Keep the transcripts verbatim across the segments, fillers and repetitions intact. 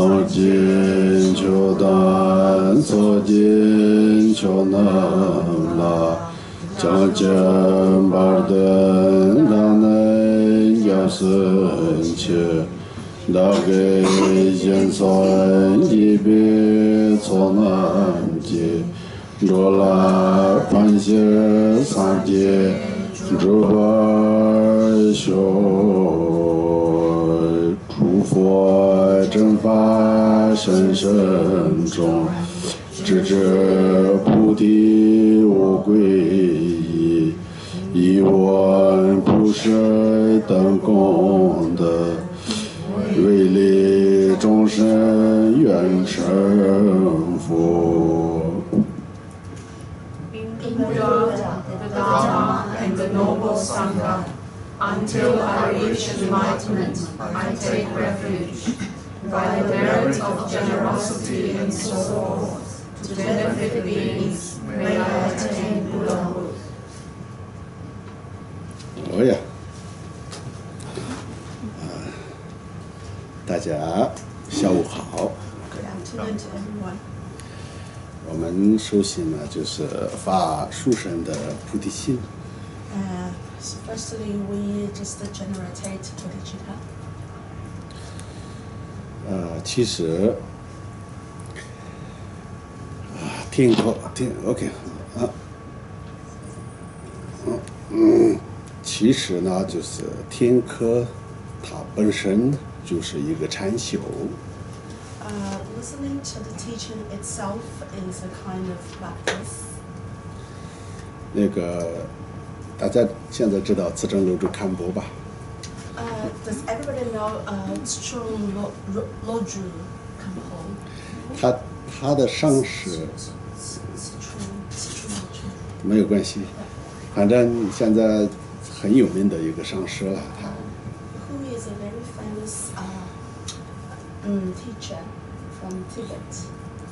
所见求断，所见求能拉，将见巴顿拉内亚森切，大给现算一别错难解，若来盘些三界，诸法修。诸佛正法身身中，直至菩提无归依，以闻不舍等功德，为利众生愿成佛。 In Buddha, the Dharma, and the noble Sangha, until I reach enlightenment, I take refuge. By the merit of generosity and so forth, to benefit beings, may I attain Buddhahood. 哦呀，啊，大家下午好。 Good afternoon to everyone. 我们首先呢，就是发殊胜的菩提心。 Uh, so firstly, we just generate bodhicitta. 呃，其实啊，天课天 OK 啊，嗯嗯，其实呢，就是天课它本身就是一个禅修。 Uh, listening to the teaching itself is a kind of practice. 那个大家现在知道自证楼主堪波吧？ Uh, does everybody know uh, Tsering Tashi Khenpo? 他他的上师没有关系，反正现在很有名的一个上师了。他 Who is a very famous uh, um, teacher from Tibet?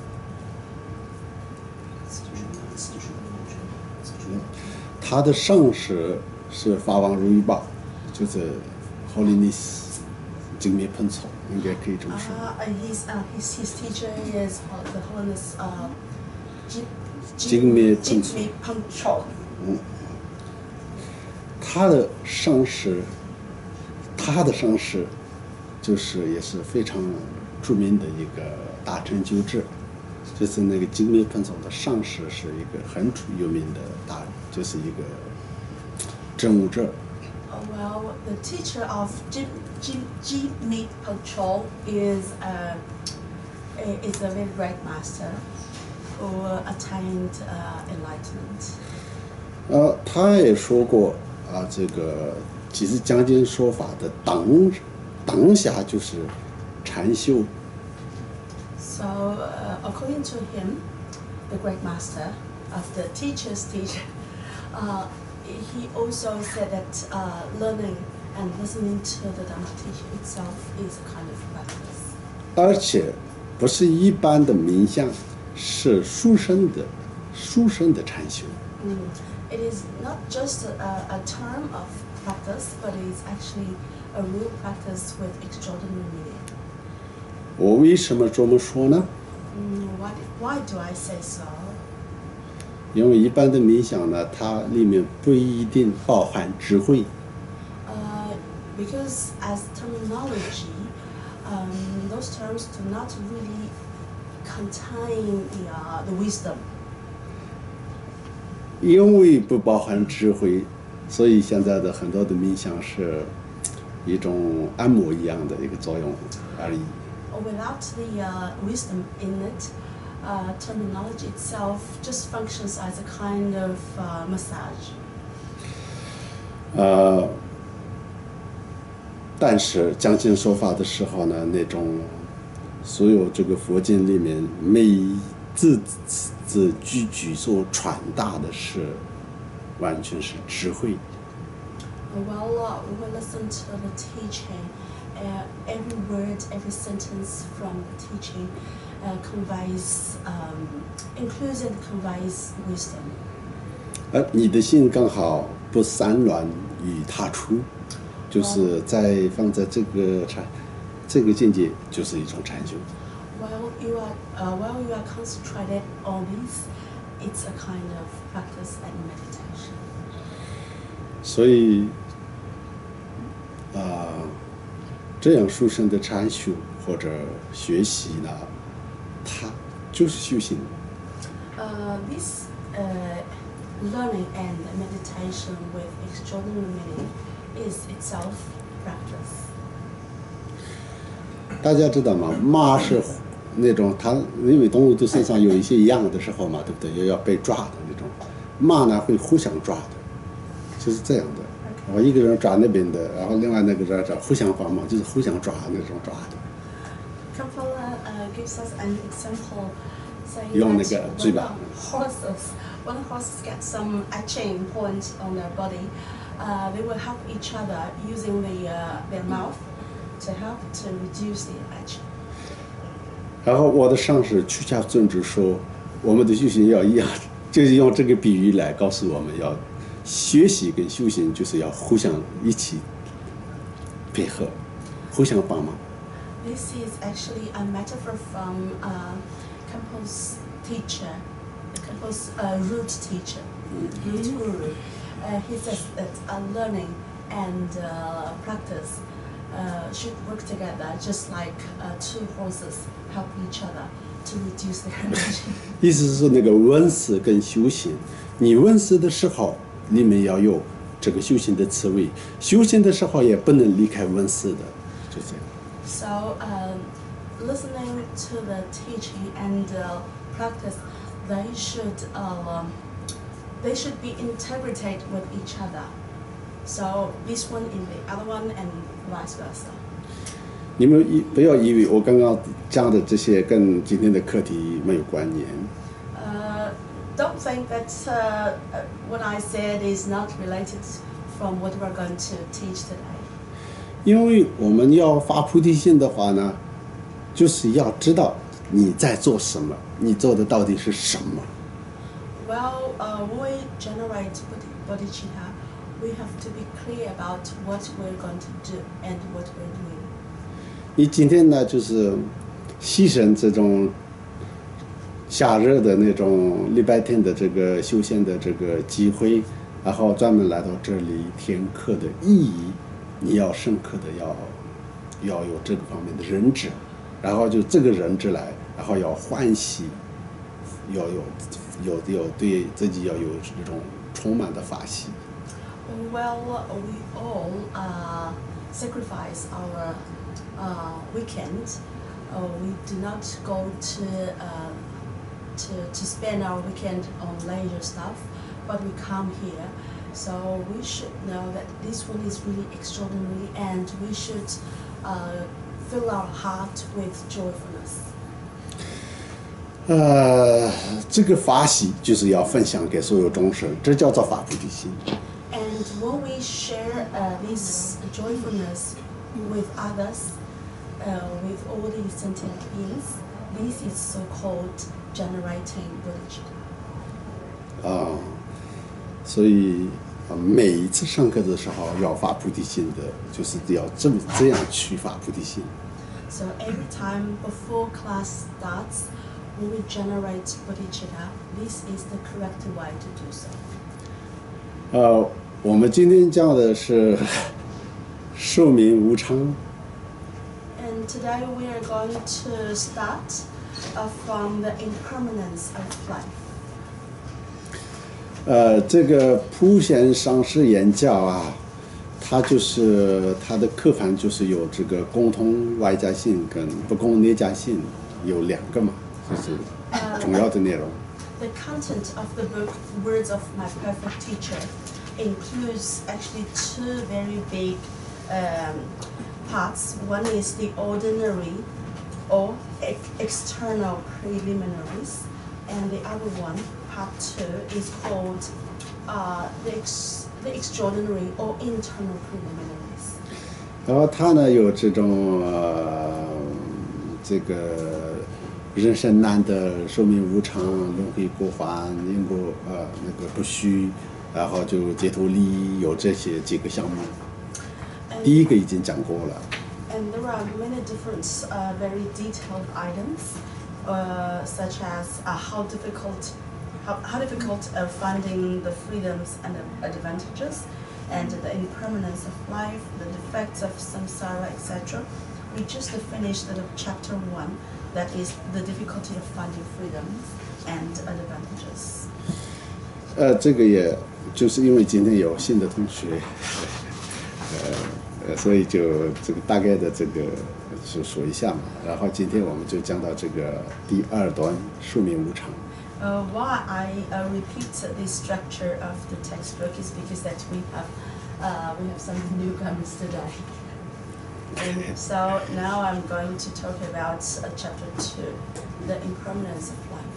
他的上师是法王如意宝，就是 Holiness 精灭喷草，应该可以这么说。 Uh, his, uh, his, his teacher is uh, the Holiness uh, Jigme Jigme Punctual. 嗯，他的上师，他的上师就是也是非常著名的一个大成就者，就是那个精灭喷草的上师是一个很有名的大，就是一个证悟者。 Oh, well, the teacher of Jim Jim Jigme Punctual is uh, is a very great master who attained uh, enlightenment. 呃，他也说过啊，这个其实讲经说法的当当下就是禅修。 So, uh, according to him, the great master of the teacher's teacher, uh, he also said that uh, learning and listening to the Dharma teaching itself is a kind of practice. 而且不是一般的冥想，是殊胜的殊胜的禅修。 Mm. It is not just a, a term of practice, but it is actually a real practice with extraordinary meaning. 我为什么这么说呢？ Mm, why, why do I say so? 因为一般的冥想呢，它里面不一定包含智慧。 Uh, because as terminology, um, those terms do not really contain the, uh, the wisdom. 因为不包含智慧，所以现在的很多的冥想是一种按摩一样的一个作用而已。 Without the uh, wisdom in it, uh, terminology itself just functions as a kind of uh, massage. 呃，但是讲经说法的时候呢，那种所有这个佛经里面每一字字句句所传达的是完全是智慧。 Well, uh, when we listen to the teaching, uh, every word, every sentence from the teaching uh, conveys, um, includes and conveys wisdom. 而你的心刚好不散乱于他处，就是在放在这个禅这个境界就是一种禅修。 While you are, uh, while you are concentrated on this, it's a kind of practice and meditation. 所以，啊、呃，这样殊胜的禅修或者学习呢，它就是修行。 Uh, this uh, learning and meditation with extraordinary meaning is itself practice. 大家知道吗？马是那种它因为动物都身上有一些一样的时候嘛，对不对？又要被抓的那种，马呢会互相抓的，就是这样的。然后一个人抓那边的，然后另外那个人抓，互相帮忙，就是互相抓那种抓的。 Khenpo uh, gives us an example, saying 用那 that 个嘴 when 巴。 horses, when horses get some itching point on their body, uh, they will help each other using the uh, their mouth to help to reduce the itching. 然后我的上师屈家尊者说，我们的修行要一样，就是用这个比喻来告诉我们要学习跟修行就是要互相一起配合，互相帮忙。 This is actually a metaphor from uh, Khenpo's teacher, Khenpo's uh, root teacher, root guru. Uh, he says that uh, learning and uh, practice uh, should work together, just like uh, two horses help each other to reduce their energy. 意思是说，那个闻思跟修行，你闻思的时候，你们要有这个修行的滋味；修行的时候也不能离开闻思的，就这样。 So, um, listening to the teaching and uh, practice, they should uh, they should be integrated with each other. So this one in the other one and vice versa. 你们以不要以为我刚刚讲的这些跟今天的课题没有关联。 Uh, don't think that uh, what I said is not related from what we're going to teach today. 因为我们要发菩提心的话呢，就是要知道你在做什么，你做的到底是什么。 Well, uh, when we generate bodhicitta, we have to be clear about what we're going to do and what we're doing. 你今天呢，就是牺牲这种夏日的那种礼拜天的这个休闲的这个机会，然后专门来到这里听课的意义，你要深刻的要要有这个方面的认知，然后就这个认知来，然后要欢喜，要有有有对自己要有这种充满的法喜。 Well, we all uh, sacrifice our uh, weekend. Uh, we do not go to, uh, to to spend our weekend on leisure stuff, but we come here. So we should know that this one is really extraordinary, and we should uh, fill our heart with joyfulness. 呃，这个法喜就是要分享给所有众生，这叫做发菩提心。 And when we share uh, this joyfulness with others, uh, with all the sentient beings, this is so-called generating bodhicitta. 啊，所以啊，每一次上课的时候要发菩提心的，就是要这么这样去发菩提心。 So every time before class starts, when we generate bodhicitta, this is the correct way to do so. 呃，我们今天讲的是寿命无常。 And today we are going to start uh, from the impermanence of life. 呃，这个普贤上师言教啊，它就是它的课盘就是有这个共同外加性跟不共内加性有两个嘛，就是重要的内容。 The content of the book, Words of My Perfect Teacher, includes actually two very big um, parts. One is the ordinary or ex external preliminaries, and the other one, part two, is called uh, the, ex the extraordinary or internal preliminaries. 然后它呢有这种呃这个人生难得、寿命无常、轮回过患、因果呃那个不虚，然后就解脱利益，有这些几个项目。第一个已经讲过了。 And there are many different, uh, very detailed items, uh, such as uh, how difficult, how, how difficult uh, finding the freedoms and the advantages, and the impermanence of life, the defects of samsara, et cetera. We just finished the chapter one, that is the difficulty of finding freedoms and advantages. 呃，这个也就是因为今天有新的同学，呃呃，所以就这个大概的这个就说一下嘛。然后今天我们就讲到这个第二段寿命无常。 Uh, why I uh, repeat the structure of the textbook is because that we have uh, we have some newcomers today. And so now I'm going to talk about uh, chapter two, the impermanence of life.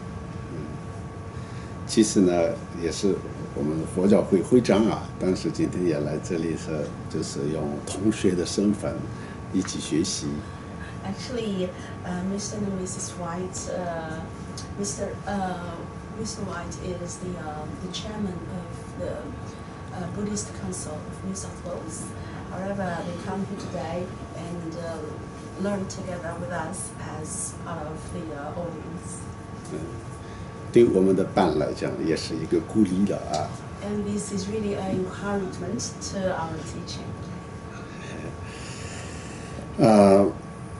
其实呢，也是我们佛教会会长啊，当时今天也来这里是，就是用同学的身份一起学习。 Actually, uh, Mister and Missus White, uh, Mister Uh, Mister White is the um, the chairman of the uh, Buddhist Council of New South Wales. However, they come here today and uh, learn together with us as part of the uh, audience. 嗯，对我们的班来讲，也是一个鼓励的啊。 And this is really an encouragement to our teaching. 呃，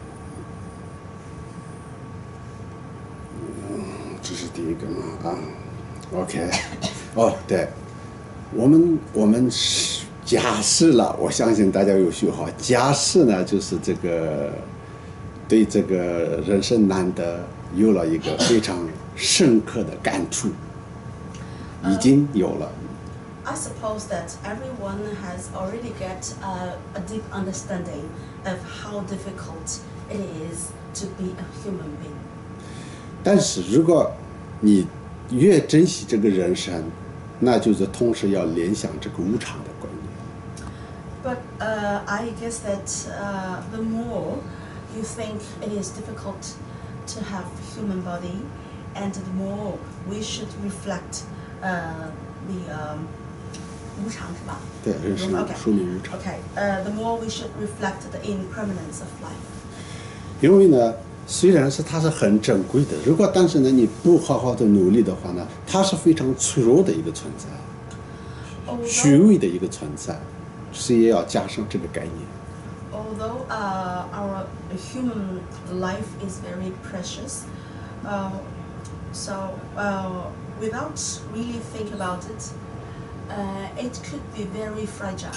这是第一个嘛啊 ，OK， 哦，对，我们我们是假设了，我相信大家有学好。假设呢，就是这个对这个人生难得有了一个非常深刻的感触，已经有了。 I suppose that everyone has already get uh, a deep understanding of how difficult it is to be a human being. 但是如果你越珍惜这个人生，那就是同时要联想这个无常的观念。 But uh, I guess that uh, the more you think it is difficult to have human body, and the more we should reflect uh, the um, 无常是吧？ 对，人生说明无常。 Okay, uh, the more we should reflect the impermanence of life. 因为呢，虽然是它是很珍贵的，如果但是呢你不好好的努力的话呢，它是非常脆弱的一个存在，虚伪的一个存在，所以也要加上这个概念。 Although uh, our human life is very precious, uh, so uh, without really think about it, uh, it could be very fragile.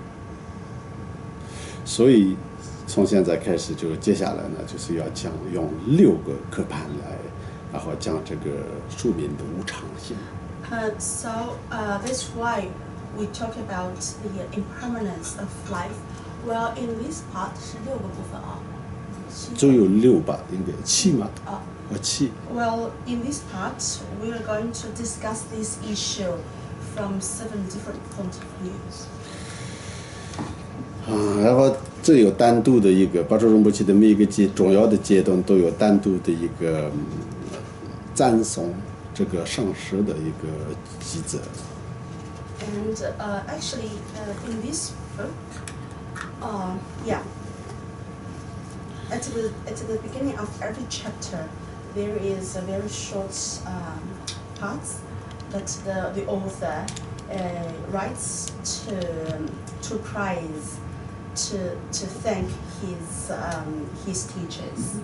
所以从现在开始，就接下来呢，就是要讲用六个课盘来，然后讲这个寿命的无常性。 Uh, so uh, that's why we talk about the impermanence of life. Well, in this part 是六个部分啊， 只有六吧，应该七嘛？ 啊， 哦，七。 Well, in this part, we are going to discuss this issue from seven different point of views. 啊，然后这有单独的一个八周荣波期的每一个阶重要的阶段都有单独的一个赞颂这个上师的一个机制。 And uh, actually, uh, in this book, uh, yeah, at the at the beginning of every chapter, there is a very short um, parts that the the author uh, writes to to praise. To, to thank his um, his teachers.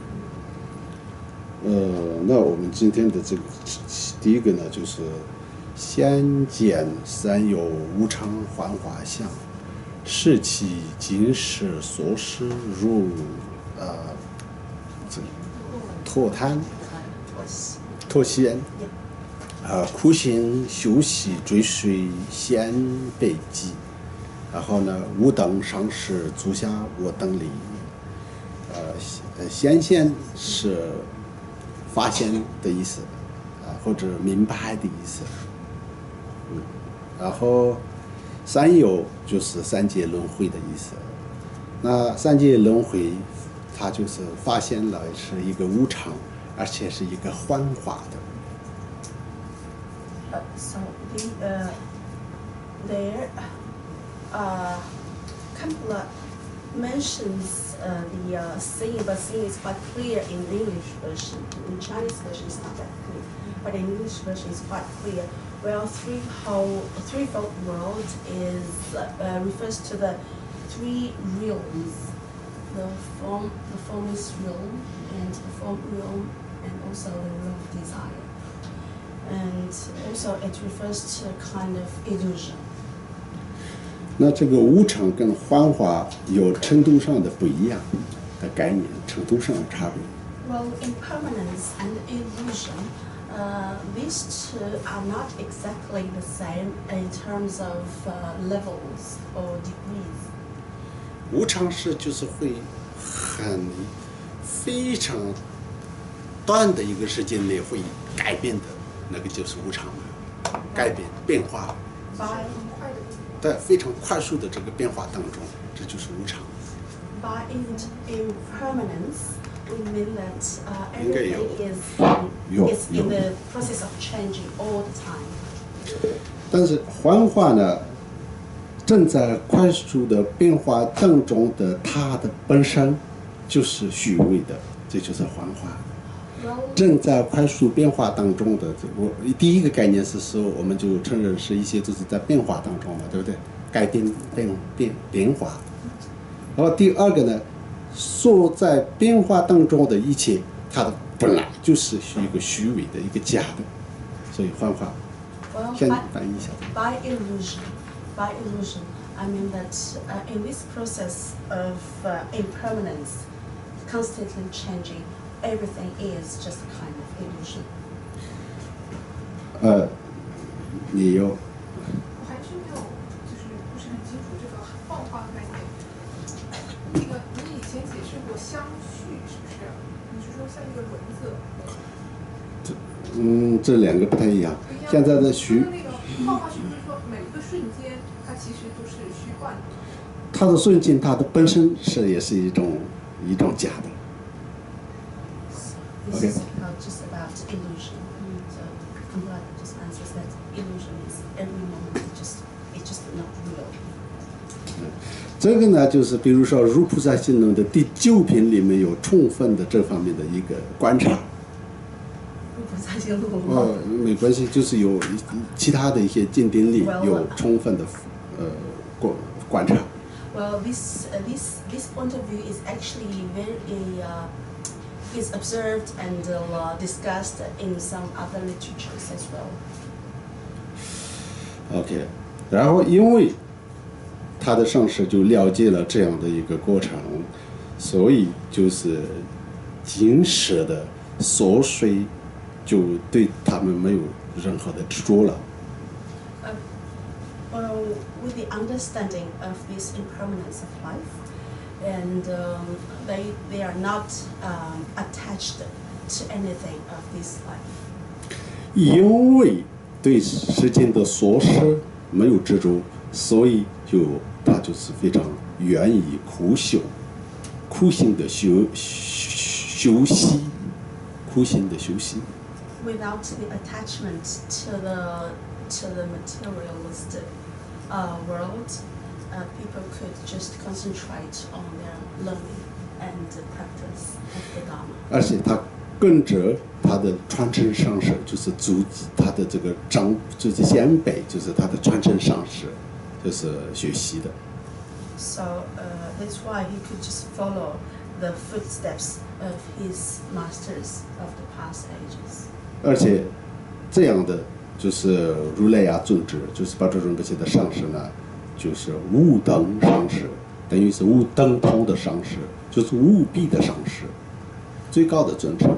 呃，那我们今天的这个第一个呢，就是先见三有无常幻化相，视其今世所示如呃这脱贪脱嫌啊苦行修习追随先被记。然后呢，吾等上师足下我等理，呃，呃，显现是发现的意思，啊、呃，或者明白的意思，嗯，然后三有就是三界轮回的意思，那三界轮回，它就是发现了是一个无常，而且是一个幻化的。 Uh, so the uh, there. Uh, Khenpo mentions uh, the uh, singing, but singing is quite clear in English version. In Chinese version, it's not that clear, but in English version, it's quite clear. Well, three whole, threefold world is uh, refers to the three realms: the form, the formless realm, and the form realm, and also the realm of desire. And also, it refers to a kind of illusion. 那这个无常跟幻化有程度上的不一样的概念，程度上的差别。 Well, impermanence and illusion, uh, these two are not exactly the same in terms of uh, levels or degrees. 无常是就是会很非常短的一个时间内会改变的，那个就是无常嘛，改变变化。 By 在非常快速的这个变化当中，这就是无常。 by impermanence, we mean that uh, 应该有 everything is 有 is 有 in the process of changing all the time. 但是幻化呢，正在快速的变化当中的它的本身就是虚伪的，这就是幻化。 Well, 正在快速变化当中的，我第一个概念是说，我们就承认是一些都是在变化当中的，对不对？改变、变、变、变化。然后第二个呢，所在变化当中的一切，它的本来就是一个虚伪的、一个假的，所以幻化。 well, 先 by, 翻译一下。 by illusion, by illusion, I mean that uh, in this process of uh, impermanence, constantly changing, everything is just a kind of illusion. 呃，你有我还是没有，就是不是很清楚这个幻化概念。那个你以前解释过相续，是不是？你是说像一个轮子？ 嗯，这两个不太一样。现在的虚， 那个幻化是不是说每一个瞬间它其实都是虚幻的？ 它的瞬间，它的本身是也是一种一种假的。 This Okay. is uh, just about illusion. So, Khenpo just answers that illusion is every moment it just it's just not real. 这个呢，就是比如说《如菩萨行论》的第九品里面有充分的这方面的一个观察。呃，没关系，就是有其他的一些经典里有充分的呃观观察。 Well, this uh, this this point of view is actually very uh, is observed and uh, discussed in some other literatures as well. OK， 然后因为他的上师就了解了这样的一个过程，所以就是今世的琐碎就对他们没有任何的执着了。 Uh, well, with the understanding of this impermanence of life, and um, they they are not um, attached to anything of this life. 因为对世间的琐事没有执着，所以就他就是非常愿意苦修，苦心的修修习，苦心的修习。 Without the attachment to the to the materialist uh, world, uh, people could just concentrate on their learning and the practice of the Dharma. 而且他跟着他的传承上师，就是祖他的这个长，就是先辈，就是他的传承上师，就是学习的。 So uh, that's why he could just follow the footsteps of his masters of the past ages. 而且这样的就是如来呀尊者，就是巴卓仁波切的上师呢，就是无等上师，等于是无等同的上师，就是无比的上师，最高的尊称。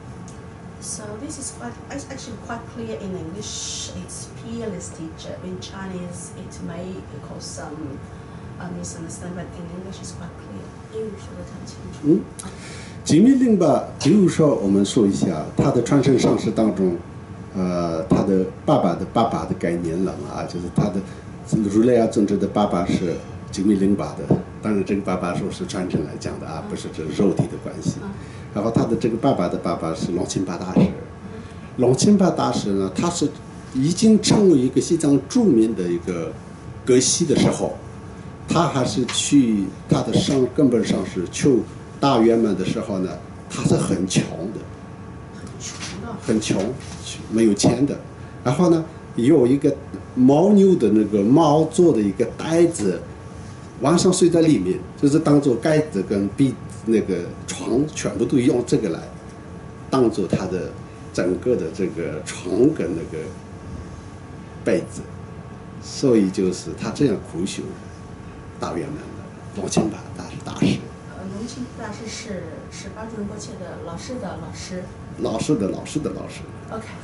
So this is quite, it's actually quite clear in English. It's peerless teacher. In Chinese, it may cause some uh, misunderstanding, but in English, it's quite clear. English 说得很清楚。 嗯，紧密令吧，比如说我们说一下他的传承上师当中，呃，他的爸爸的爸爸的概念了啊，就是他的如来呀尊者的爸爸是紧密令吧的，当然这个爸爸说是传承来讲的啊，不是这肉体的关系。 然后他的这个爸爸的爸爸是龙钦巴大师，龙钦巴大师呢，他是已经成为一个西藏著名的一个格西的时候， 他还是去他的上根本上是求大圆满的时候呢，他是很穷的，很穷，没有钱的。然后呢，有一个牦牛的那个毛做的一个袋子，晚上睡在里面，就是当做盖子跟被那个床，全部都用这个来当做他的整个的这个床跟那个被子。所以就是他这样苦修大圆满的龙钦巴大师大师。 呃，龙钦大师是是巴祖仁波切的老师的老师。 老师的老师的老师。 Okay.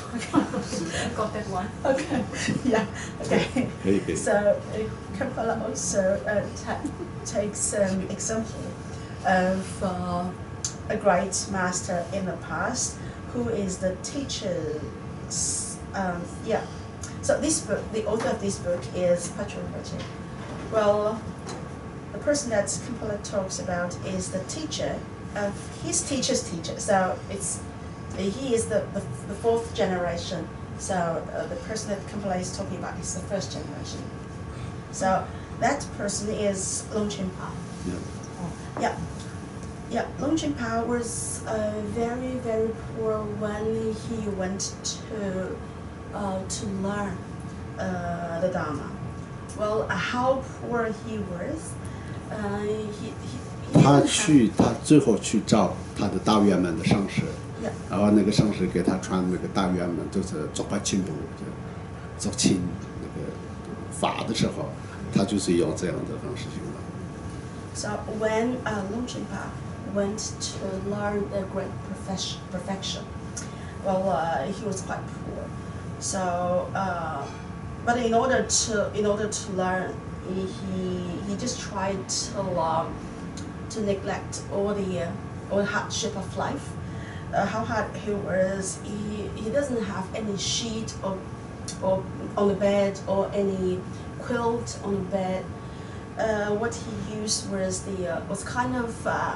Got that one. Okay. Yeah. Okay. 可以可以。 So uh, Khenpo also uh, ta takes an example of uh, a great master in the past who is the teacher. Um, yeah. So this book, the author of this book is Patrul Rinpoche. Well, the person that Khenpo talks about is the teacher of his teacher's teacher. So it's he is the, the, the fourth generation. So uh, the person that Khenpo is talking about is the first generation. So that person is Longchen Pa. Yeah. Oh, yeah. Yeah, Longchen Pa was uh, very, very poor when he went to uh, to learn uh, the Dharma. Well, uh, how poor he was, uh, he, he, he 他 didn't have- 去，他最后去找他的大圆满的上师， Yeah. 然后那个上师给他传那个大圆满，就是做八清部，就做清那个法的时候，他就是用这样的方式修的。 So when uh, Longchen Pa went to learn the great profession, perfection, well, uh, he was quite poor. So, uh, but in order to in order to learn, he he just tried to um, to neglect all the uh, all the hardship of life. Uh, how hard he was. He he doesn't have any sheet or or on the bed or any quilt on the bed. Uh, what he used was the uh, was kind of uh,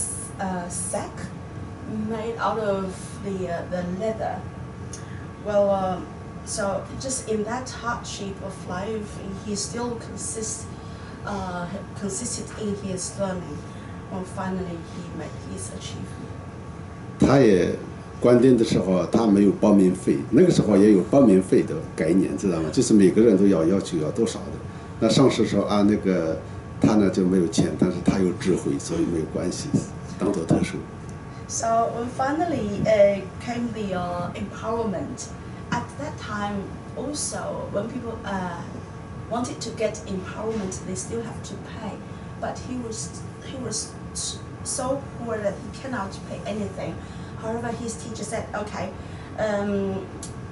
a sack made out of the uh, the leather. Well, um, so just in that hardship of life, he still consists uh, consisted in his learning. Well, finally, he made his achievement. 他也关店的时候，他没有报名费，那个时候也有报名费的概念，知道吗？就是每个人都要要求要多少的。那上师说啊，那个他呢就没有钱，但是他有智慧，所以没有关系，当做特殊。 So uh, finally uh, came the uh, empowerment. At that time, also when people uh, wanted to get empowerment, they still have to pay. But he was he was so poor that he cannot pay anything. However, his teacher said, "Okay, um,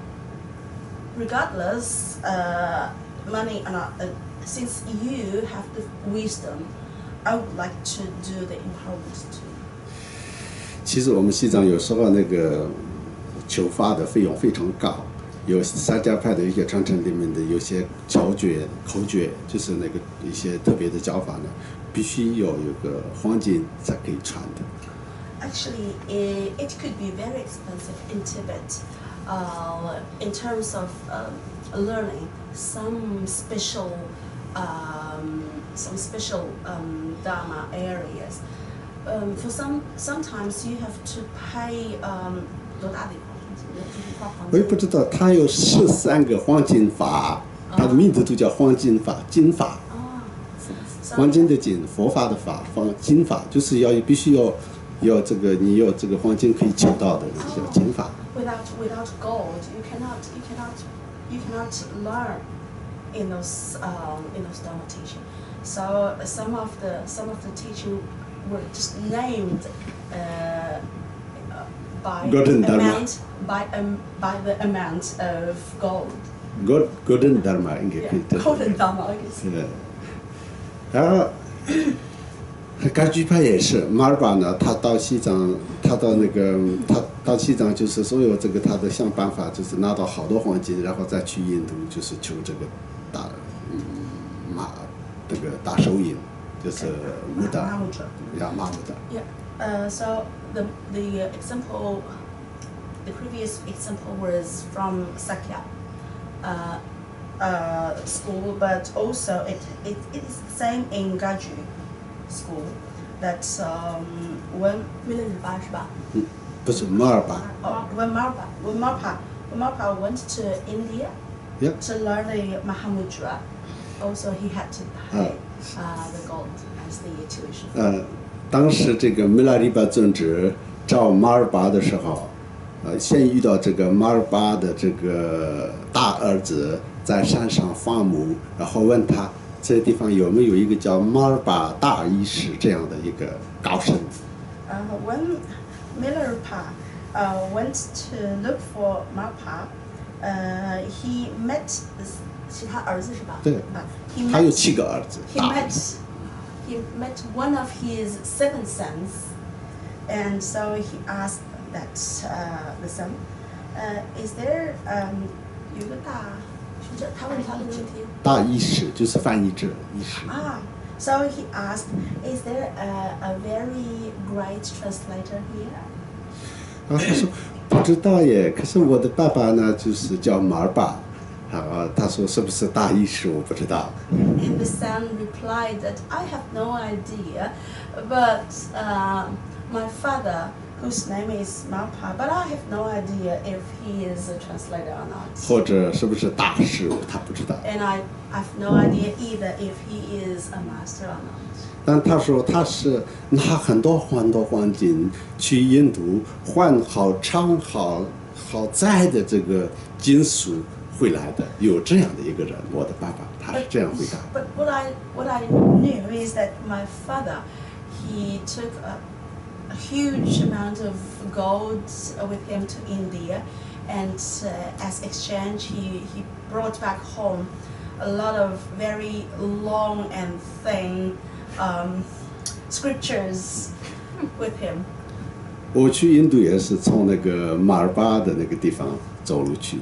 regardless, uh, money or not, uh, since you have the wisdom, I would like to do the empowerment too." 其实我们西藏有时候那个求法的费用非常高，有三家派的一些传承里面的有些教诀口诀，就是那个一些特别的教法呢，必须有一个黄金才可以传的。 Actually, it, it could be very expensive in Tibet. Uh, in terms of um, learning some special, um, some special um, Dharma areas. Um, for some, sometimes you have to pay. Um, 多大的黄金？就是花黄金。 我也不知道，它有十三个黄金法，它的名字都叫黄金法、金法。 啊，so- 黄金的金，佛法的法，黄金法就是要必须要要这个你有这个黄金可以求到的，叫金法。 Without without gold, you cannot you cannot you cannot learn in those um, in those Dharma teaching. So uh, some of the some of the teaching were just named uh, uh, by Golden Dharma. amount by um, by the amount of gold. God Golden Dharma 应该可以 Yeah, golden Dharma, I guess. 是的。然后甘居派也是，马尔巴呢，他到西藏，他到那个他到西藏就是所有这个他的想办法，就是拿到好多黄金，然后再去印度，就是求这个大嗯马这个大手印，就是木达 Mahamudra. 呀马木达。 Yeah. Uh, so the the uh, example, the previous example was from Sakya. Uh, uh, school, but also it, it, it is the same in Gaju school. That um, when 为了日巴是吧？ 嗯，不是马尔巴。 oh, when Marpa when Marpa when Marpa went to India Yeah. to learn the Mahamudra, also he had to pay uh, the gold as the tuition. 呃，当时这个米拉里巴尊者找马尔巴的时候，呃，先遇到这个马尔巴的这个大儿子在山上放牧，然后问他这个地方有没有一个叫马尔巴大医师这样的一个高僧。 Uh, when Milarepa uh, went to look for Marpa, uh, he met this, 是他儿子是吧？ 对， uh, he 他有 met 七个儿子， he 大 met he met one of his seven sons, and so he asked that uh, the son, uh, is there um, 有个大是这，他问他的问题。 大医师就是翻译者医师。 ah so he asked, is there a, a very great translator here? 然后他说不知道耶，可是我的爸爸呢就是叫马尔巴，啊，他说是不是大医师我不知道。 And the son replied that I have no idea, but uh, my father, whose name is Marpa, but I have no idea if he is a translator or not. 或者是不是大师他不知道。 And I have no idea either if he is a master or not. 但他说他是拿很多很多黄金去印度换好长好好在的这个金属回来的，有这样的一个人，我的爸爸他是这样回答。 But what I what I knew is that my father, he took a, a huge amount of gold with him to India, and uh, as exchange, he, he brought back home a lot of very long and thin um, scriptures with him. 我去印度也是从那个马尔巴的那个地方走路去的。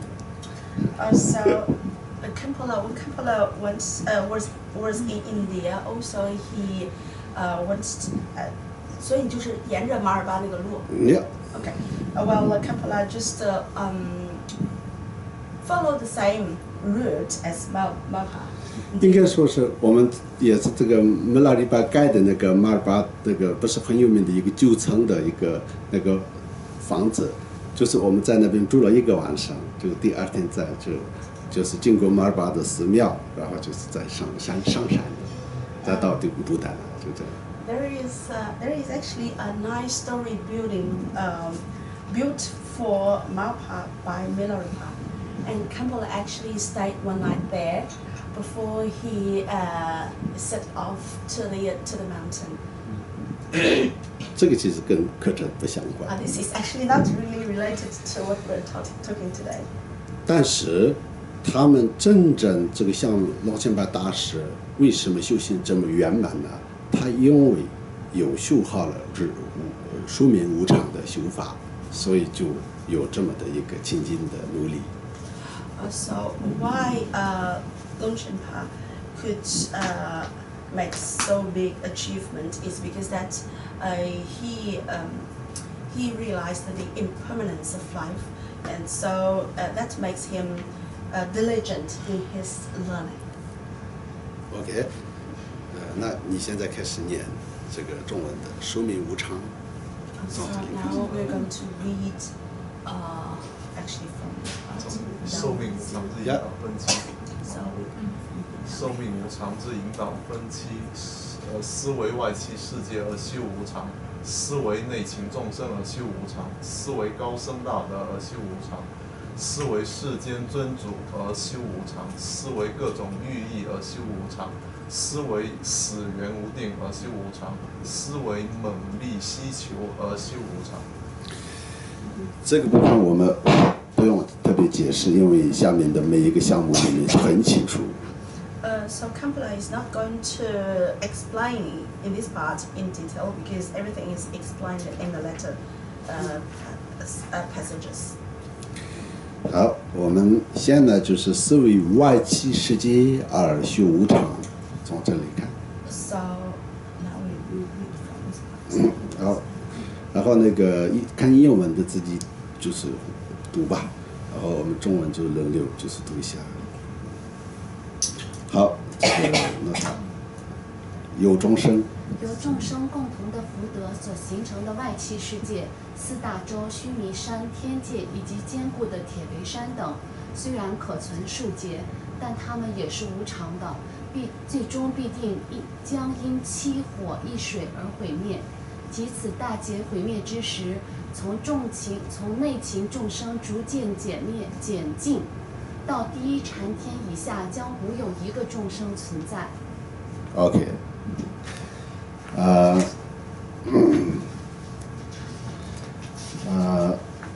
Uh, so, uh, Khenpo, when Khenpo went, uh, was, was in India, also he uh, went to, uh, 所以你就是沿着马尔巴那个路。 Yeah. okay, uh, well, uh, Khenpo just uh, um, followed the same route as Ma- Marpa. 应该说是我们也是这个米拉里巴盖的那个马尔巴那个不是很有名的一个九层的一个那个房子，就是我们在那边住了一个晚上，就第二天在就就是经过马尔巴的寺庙，然后就是在上山上山，再到这个布达了，就这样。 There is uh, there is actually a nine-story building um, built for Marpa by Milarepa. And Khenpo actually stayed one night there before he uh, set off to the to the mountain. 这个其实跟课程不相 Uh, 关， this is actually not really related to what we're talk- talking today. 但是他们真正这个像老千巴大师为什么修行这么圆满呢？他因为有修好了这无说明无常的修法，所以就有这么的一个精进的努力。 Uh, so why uh, Longchenpa could uh, make so big achievement is because that uh, he um, he realized the impermanence of life, and so uh, that makes him uh, diligent in his learning. OK， 呃，那你现在开始念这个中文的说明无常。 So now we're going to read uh, actually from the 寿命无常之引导分期， So 寿命无常之引导分期，呃，思维外期世界而修无常，思维内情众生而修无常，思维高僧大德而修无常，思维世间尊主而修无常，思维各种寓意而修无常，思维死缘无定而修无常，思维猛力希求而修无常。 这个部分我们不用特别解释，因为下面的每一个项目里面很清楚。 Uh, so Kampala is not going to explain in this part in detail because everything is explained in the letter uh, uh, passages. 好，我们现在就是思维外期世界而修无常，从这里看。 So now we read from this part. 好，然后那个一看英文的自己就是读吧，然后我们中文就轮流就是读一下。 这个那啥，有众生。 由众生共同的福德所形成的外气世界，四大洲、须弥山、天界以及坚固的铁围山等，虽然可存数劫，但它们也是无常的，必最终必定因将因七火一水而毁灭。即此大劫毁灭之时，从众情从内情众生逐渐减灭减尽，到第一禅天以下将无有一个众生存在。 OK， 呃，呃，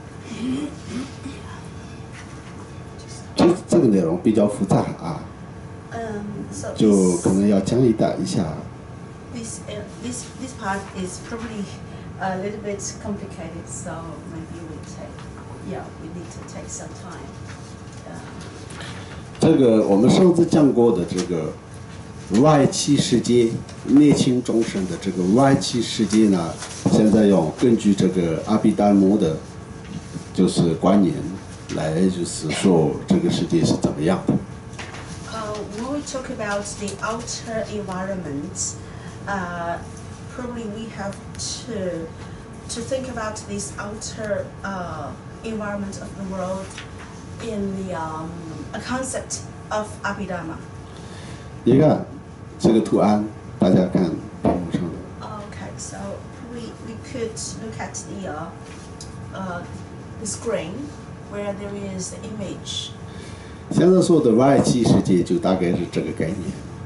这这个内容比较复杂啊， Um, so 就 this, 可能要讲一下一下。 this, uh, this, this part is probably a little bit complicated, so maybe we take, yeah, we need to take some time. Uh, 这个我们上次讲过的这个外气世界，内情众生的这个外气世界呢，现在要根据这个阿毗达摩的，就是观念来，就是说这个世界是怎么样的。 Uh, when we talk about the outer environment, uh, probably we have to to think about this outer uh, environment of the world in the um, a concept of Abhidhamma. 你看这个图案，大家看屏幕上的， Okay, so we we could look at the uh, uh, the screen where there is the image. 现在说的外气世界就大概是这个概念。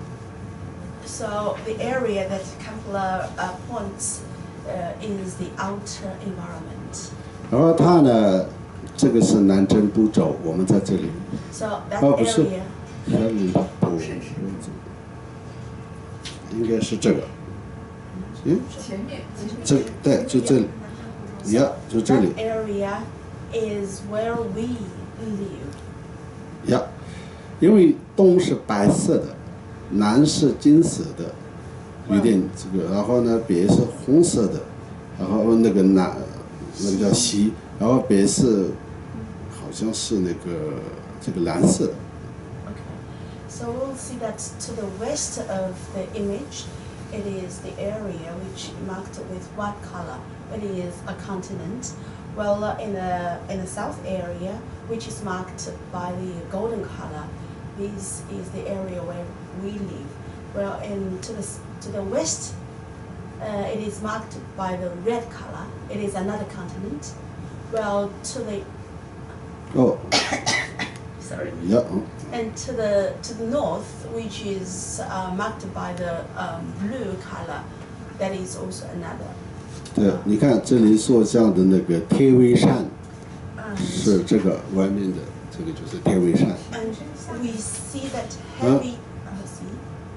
So the area that Khenpo uh, points uh, is the outer environment. 然后它呢，这个是南征部洲，我们在这里， So that 哦不是， area, 山里部，应该是这个，嗯， 前面， 这对，就这里，呀，就这里 that，area is where we live. 呀，因为东是白色的，南是金色的，有点这个，然后呢北是红色的，然后那个南那个叫西，然后北是好像是那个这个蓝色的。 Okay. So we'll see that to the west of the image, it is the area which marked with white color. It is a continent. Well, uh, in the in the south area, which is marked by the golden color, this is the area where we live. Well, in to the s- to the west, uh, it is marked by the red color. It is another continent. Well, to the 哦， sorry. 呀，嗯 And to the to the north, which is uh, marked by the um, blue color, that is also another. 对，你看这里所讲的那个天威山 Um, 是这个外面的，这个就是天威山。 and we see that heavy. Uh, see?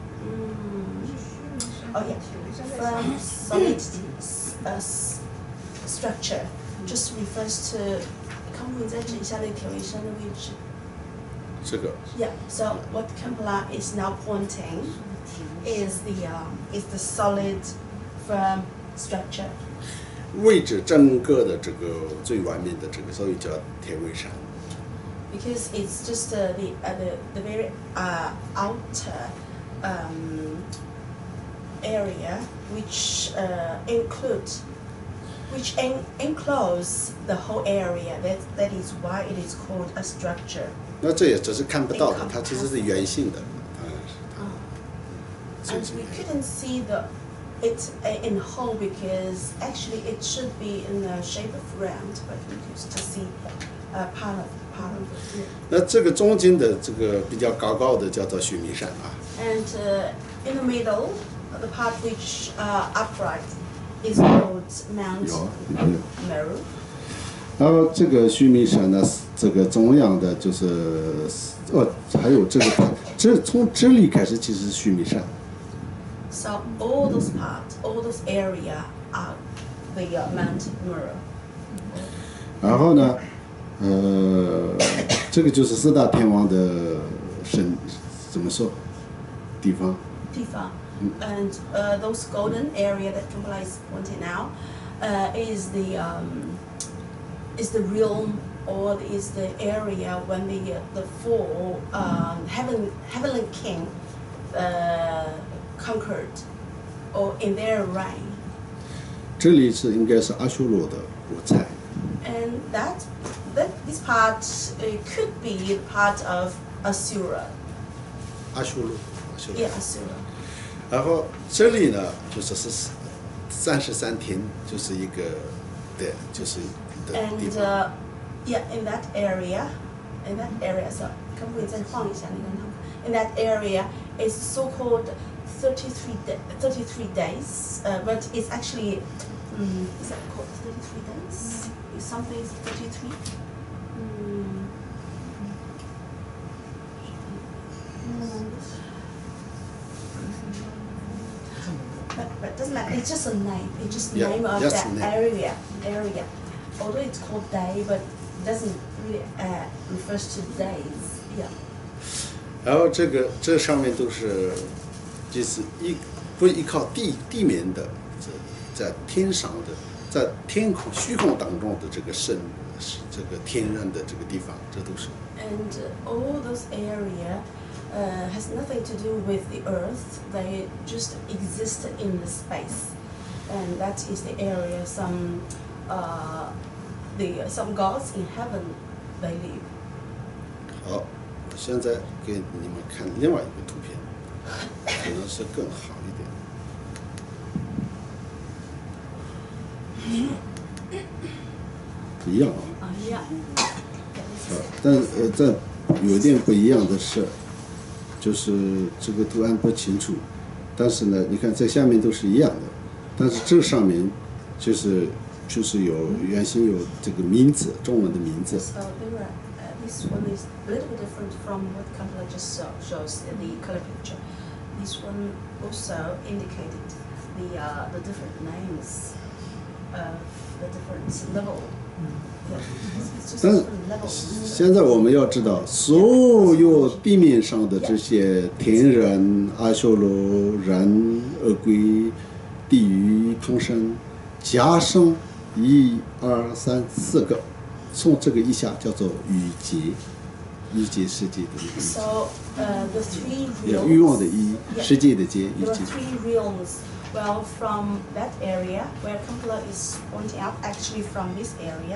Mm, oh yeah, from solid uh, s- structure just refers to. 康普，你再指一下那个铁围山的位置。 这个 Yeah. So what Khenpo is now pointing is the um, is the solid, firm structure. 位置整个的这个最外面的这个，所以叫天威山。 Because it's just uh, the, uh, the the very uh, outer um, area which uh, includes which en- enclose the whole area. That that is why it is called a structure. 那这也只是看不到的，它其实是圆形的，当然是它。 And we couldn't see the it uh, in whole because actually it should be in the shape of round, but we could just see uh, part of part of it. 那这个中间的这个比较高高的叫做须弥山啊。 And uh, in the middle, the part which uh, upright is called Mount 有有。 Meru. 然后这个须弥山呢，这个中央的就是呃，还有这个这从这里开始其实是须弥山。 So all those parts, all those area are the uh, Mount Meru. 然后呢，呃，这个就是四大天王的神，怎么说？地方。 Tifa. And uh, those golden area that Khenpo is pointing now uh, is the um, is the realm or is the area when the uh, the four um, heaven heavenly king uh, conquered or in their reign. 这里是应该是阿修罗的国菜。 And that, that this part uh, could be part of Asura. 阿修罗，阿修罗。 Yeah, Asura. 然后这里呢，就是是三十三天，就是一个的，就是的地 And 方。 uh, yeah, in that area, in that area, so 可不可以再放一下那个呢 In that area is so-called thirty-three, da- thirty-three days, uh, but it's actually, um, is that called thirty-three days? Is something thirty-three? Mm. But, but doesn't matter. It's just a name. It's just the Yeah, name of just that name. area. Area. Although it's called day, but it doesn't really uh, refers to days. Yeah. 然后这个这上面都是，就是依不依靠地地面的，这在天上的，在天空虚空当中的这个圣，这个天然的这个地方，这都是。 And uh, all those area uh, has nothing to do with the earth. They just exist in the space, and that is the area some uh, the some gods in heaven they live. 好，现在给你们看另外一个图片，可能是更好一点。一样啊。 Uh, yeah. 啊，但呃，在有点不一样的是，就是这个图案不清楚，但是呢，你看在下面都是一样的，但是这上面就是就是有原先有这个名字，中文的名字。 So there are, uh, this one is a little bit different from what Kampala just show, shows in the color picture. This one also indicated the uh, the different names of the different level. Yeah, it's just 但是 different levels. 现在我们要知道，所有地面上的这些天人、阿修罗、人、恶鬼、地狱、众生，加上一二三四个，从这个以下叫做欲界，欲界世界的欲界， So uh, the three 欲望的 realms. 欲， Yeah. 世界的界，欲 There are 界。 three realms. Well, from that area where Kampala is pointing out, actually from this area,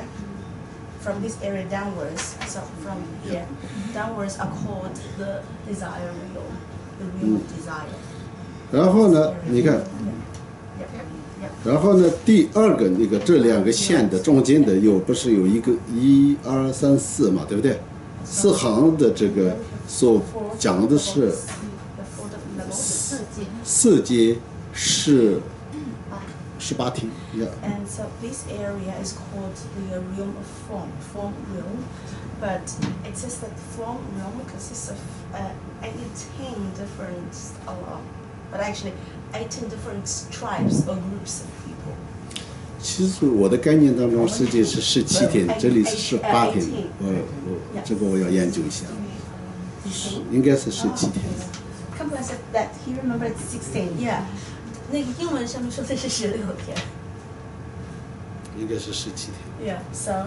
from this area downwards, so from here downwards are called the desire realm, the realm of desire. 然后呢，你看， Yep, yep. 然后呢，第二个那个这两个线的中间的有不是有一个一二三四嘛，对不对？四行的这个所讲的是 The four different levels. 色界。 色阶是十八天呀。 And so this area is called the realm of form, form realm. But it says that form realm consists of uh, eighteen different, uh, but actually eighteen different tribes or groups of people. 其实我的概念当中，世界是十七天，这里是十八天。我我这个我要研究一下，应该是十七天。 Kampala said that he remembered sixteen. Yeah. 那个英文上面说的是十六天。 应该是十七天。 Yeah. So,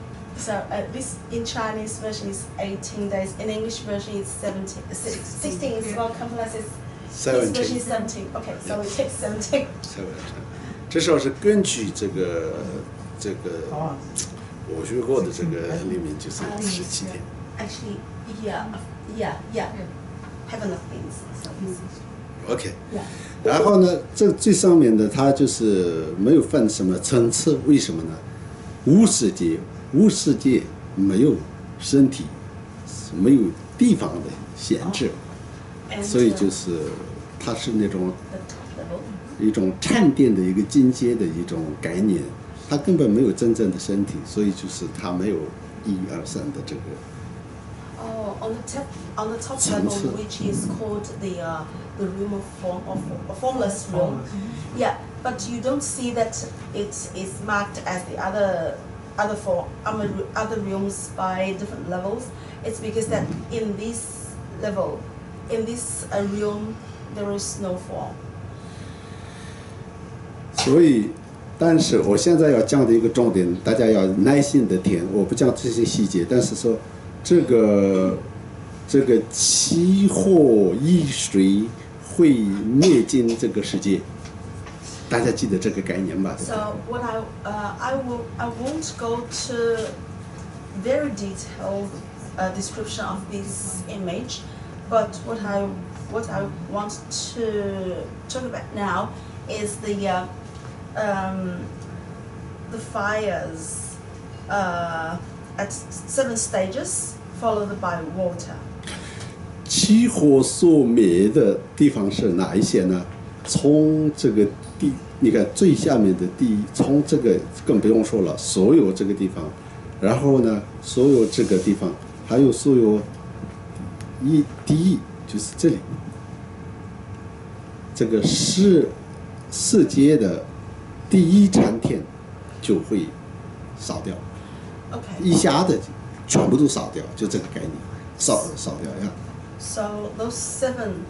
so uh, this in Chinese version is eighteen days. In English version is seventeen. sixteen is well. Kampala says his version is seventeen. Okay, so we take seventeen. 至少是根据这个这个我学过的这个里面就是十七天。 Actually, yeah, yeah, yeah. Heaven of things. So it's, OK， yeah. 然后呢，这最上面的它就是没有分什么层次，为什么呢？无世界，无世界没有身体，没有地方的限制， And 所以 uh, 就是它是那种 the top level. 一种禅定的一个境界的一种概念，它根本没有真正的身体，所以就是它没有一二三的这个。 Oh, on the top, on the top 层 level, 次。 which is called the uh, the realm of form of a formless realm. Yeah, but you don't see that it is marked as the other other form other other realms by different levels. It's because that in this level, in this uh, realm, there is no form. 所以，但是我现在要讲的一个重点，大家要耐心的听。我不讲这些细节，但是说，这个这个七火一水会灭尽这个世界。大家记得这个概念吧？ So what I uh, I will I won't go to very detailed uh, description of this image, but what I what I want to talk about now is the uh, um, the fires uh, at seven stages, followed by water. 七火所灭的地方是哪一些呢？从这个地，你看最下面的地，从这个更不用说了，所有这个地方，然后呢，所有这个地方，还有所有一第一就是这里，这个世世界的第一禅天就会烧掉， Okay. 以下的全部都烧掉，就这个概念，烧烧掉呀。 So those seven,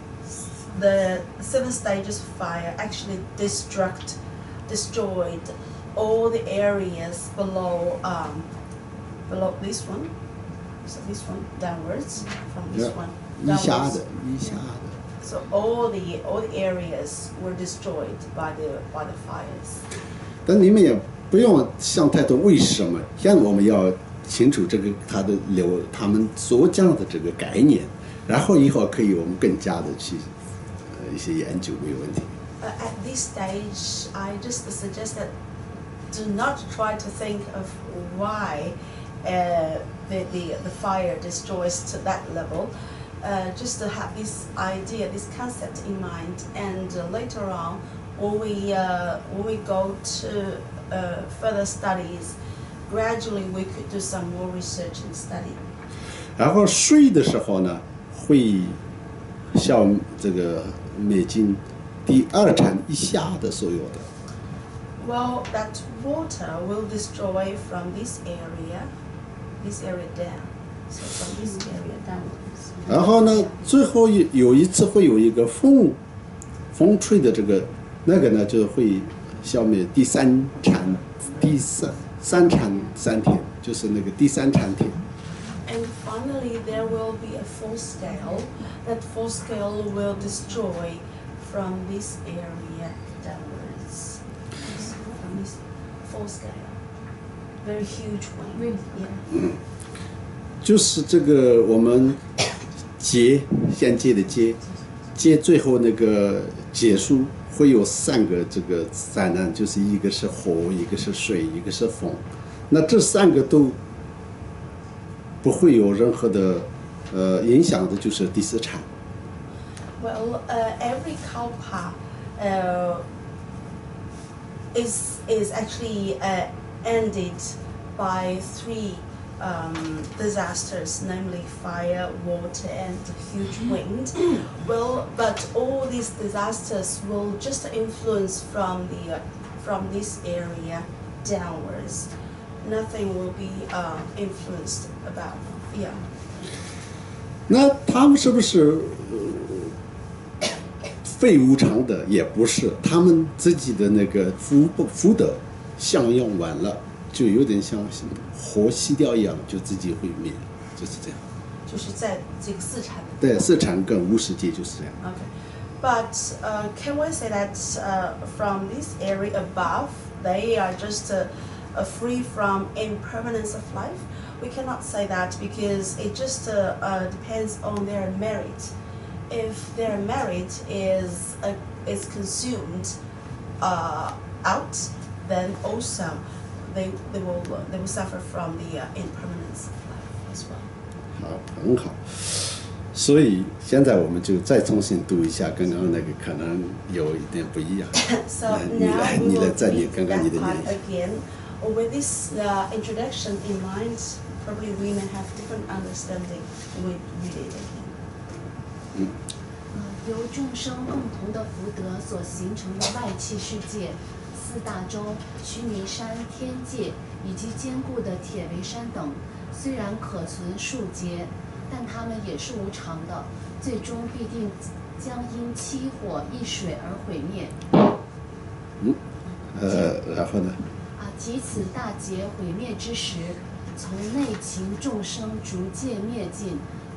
the seven stages of fire actually destruct, destroyed all the areas below, um, below this one, so this one downwards from this Yeah. one 以下的 downwards. 以下的。 So all the all the areas were destroyed by the by the fires. 但你们也不用想太多为什么，现在我们要清楚这个他的流，他们所讲的这个概念，然后以后可以我们更加的去呃一些研究没有问题。 Uh, at this stage, I just suggest that do not try to think of why uh, the, the the fire destroys to that level. Uh, just to have this idea, this concept in mind, and uh, later on, when we uh, when we go to uh, further studies, gradually we could do some more research and study. 然后水的时候呢，会消这个灭尽第二禅以下的所有的。 Well, that water will destroy from this area, this area down. So from this area downwards. 然后呢，最后有有一次会有一个风风吹的这个那个呢，就会消灭第三禅第三三禅三天，就是那个第三禅天。 And finally, there will be a full scale. That full scale will destroy from this area downwards. From this full scale. Very huge one. Really? Yeah. 就是这个我们结现结的结，结最后那个结束会有三个这个灾难，就是一个是火，一个是水，一个是风。那这三个都不会有任何的呃影响的，就是第四禅。 Well, uh, every kalpa uh, is is actually uh, ended by three um, disasters, namely fire, water, and huge wind. Well, but all these disasters will just influence from the uh, from this area downwards. Nothing will be uh, influenced about. Yeah. 那他们是不是呃非无常的？也不是，他们自己的那个福福德享用完了，就有点像火熄掉一样，就自己会灭，就是这样。 就是在这个四禅。 对，四禅跟无世界就是这样。 Okay. But uh, can we say that uh, from this area above, they are just uh, uh, free from impermanence of life? We cannot say that because it just uh, uh, depends on their merit. If their merit is uh, is consumed uh, out, then also they they will uh, they will suffer from the uh, impermanence of life as well. 好，很好。所以现在我们就再重新读一下刚刚那个，可能有一点不一样。 So 来，你 now 来， we 你来 will 再念 read 刚刚你 that 的 part 念。 again. With this uh, introduction in mind, probably we may have different understanding when we read it again. 呃，由众生共同的福德所形成的外气世界，四大洲、须弥山、天界以及坚固的铁围山等，虽然可存数劫，但它们也是无常的，最终必定将因七火一水而毁灭。 嗯，呃，然后呢？ 啊，即此大劫毁灭之时，从内情众生逐渐灭尽，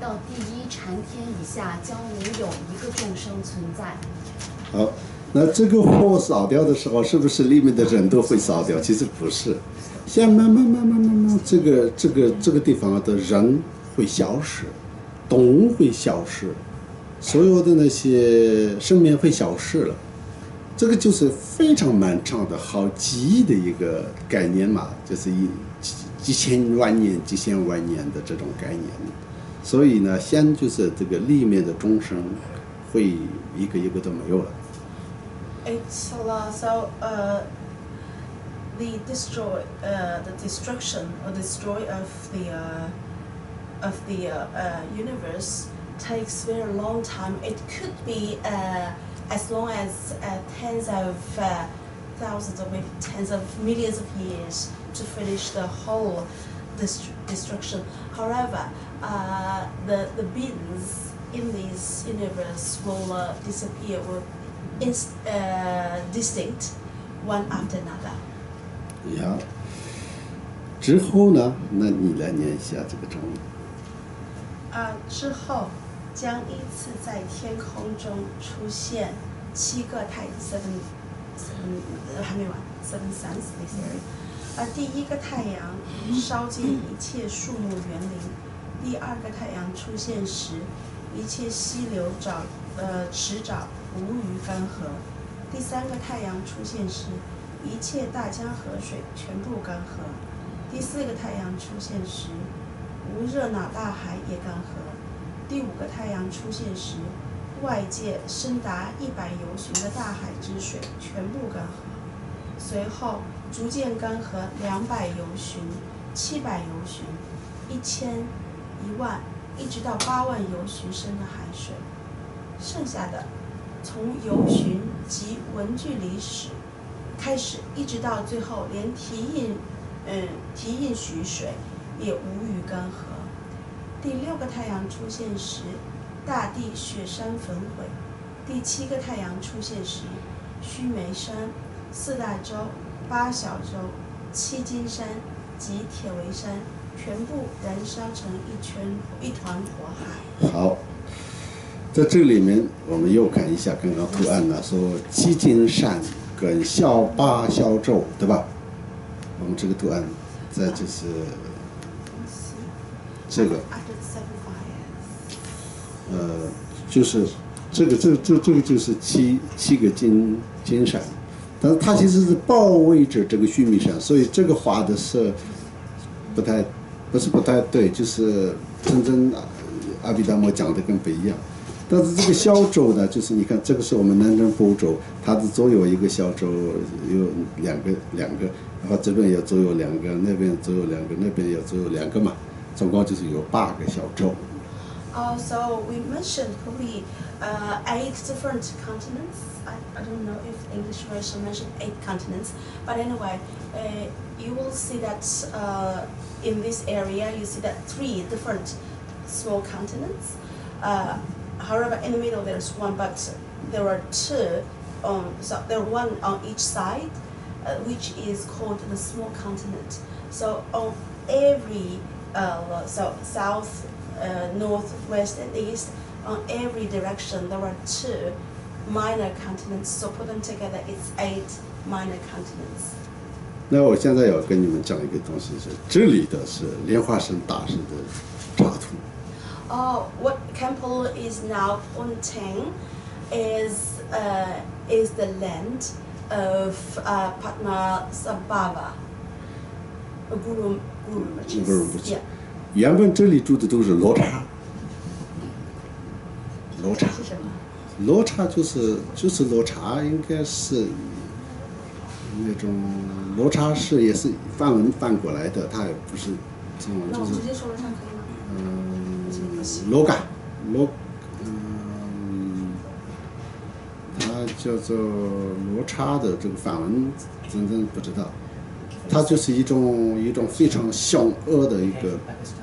到第一禅天以下将无有一个众生存在。 好，那这个火烧掉的时候，是不是里面的人都会烧掉？其实不是，像慢慢慢慢慢慢，这个这个这个地方的人会消失，动物会消失，所有的那些生命会消失了。这个就是非常漫长的好几亿的一个概念嘛，就是一几几千万年、几千万年的这种概念。所以呢，先就是这个里面的众生会一个一个都没有了。 It's uh, so uh, the destroy uh, the destruction or destroy of the uh, of the uh, uh, universe takes very long time. It could be uh, as long as uh, tens of uh, thousands or maybe tens of millions of years to finish the whole dest destruction. However, uh, the the beings in this universe will uh, disappear, will inst uh, distinct one after another. 呀，之后呢？那你来念一下这个咒语。 啊，之后将依次在天空中出现七个太 seven seven 还没完 seven suns this area。而第一个太阳烧尽一切树木园林，第二个太阳出现时，一切溪流沼呃池沼无鱼干涸；第三个太阳出现时，一切大江河水全部干涸；第四个太阳出现时，无热闹大海也干涸；第五个太阳出现时，外界深达一百由旬的大海之水全部干涸。随后逐渐干涸两百由旬、七百由旬、一千、一万，一直到八万由旬深的海水。剩下的，从由旬及文距离始开始，一直到最后，连蹄印，嗯，蹄印许水也无于干涸。第六个太阳出现时，大地雪山焚毁；第七个太阳出现时，须弥山、四大洲、八小洲、七金山及铁围山全部燃烧成一圈一团火海。 好，在这里面我们又看一下刚刚图案呢，说七金山跟小八小洲，对吧？我们这个图案在就是这个，呃，就是这个这个这这个就是七七个金金山。但是它其实是包围着这个须弥山，所以这个画的是不太，不是不太对，就是真正阿毗达摩讲的跟不一样。但是这个小洲呢，就是你看这个是我们南瞻部洲，它的左右一个小洲有两个两个，然后这边也左右两个，那边左右两个，那边也左右两个嘛，总共就是有八个小洲。 Uh, so we mentioned probably uh, eight different continents. I, I don't know if the English version mentioned eight continents, but anyway, uh, you will see that uh, in this area you see that three different small continents. Uh, however, in the middle there's one, but there are two. Um, so there are one on each side, uh, which is called the small continent. So on every uh, so south. Uh, north, west, and east, on every direction there are two minor continents. So put them together, it's eight minor continents. 那我现在要跟你们讲一个东西是，这里的是莲花生大师的插图。 Oh, what Khenpo is now pointing is uh, is the land of uh, Padmasambhava, Guru Guru Rinpoche. Yeah. 原本这里住的都是罗刹，罗刹是什么？ 罗刹就是就是罗刹，应该是那种罗刹是也是梵文翻过来的，它也不是中文，就是那我直接说罗刹可以吗？ 嗯，罗嘎罗，嗯，它叫做罗刹的这个梵文真正不知道。它就是一种一种非常凶恶的一个。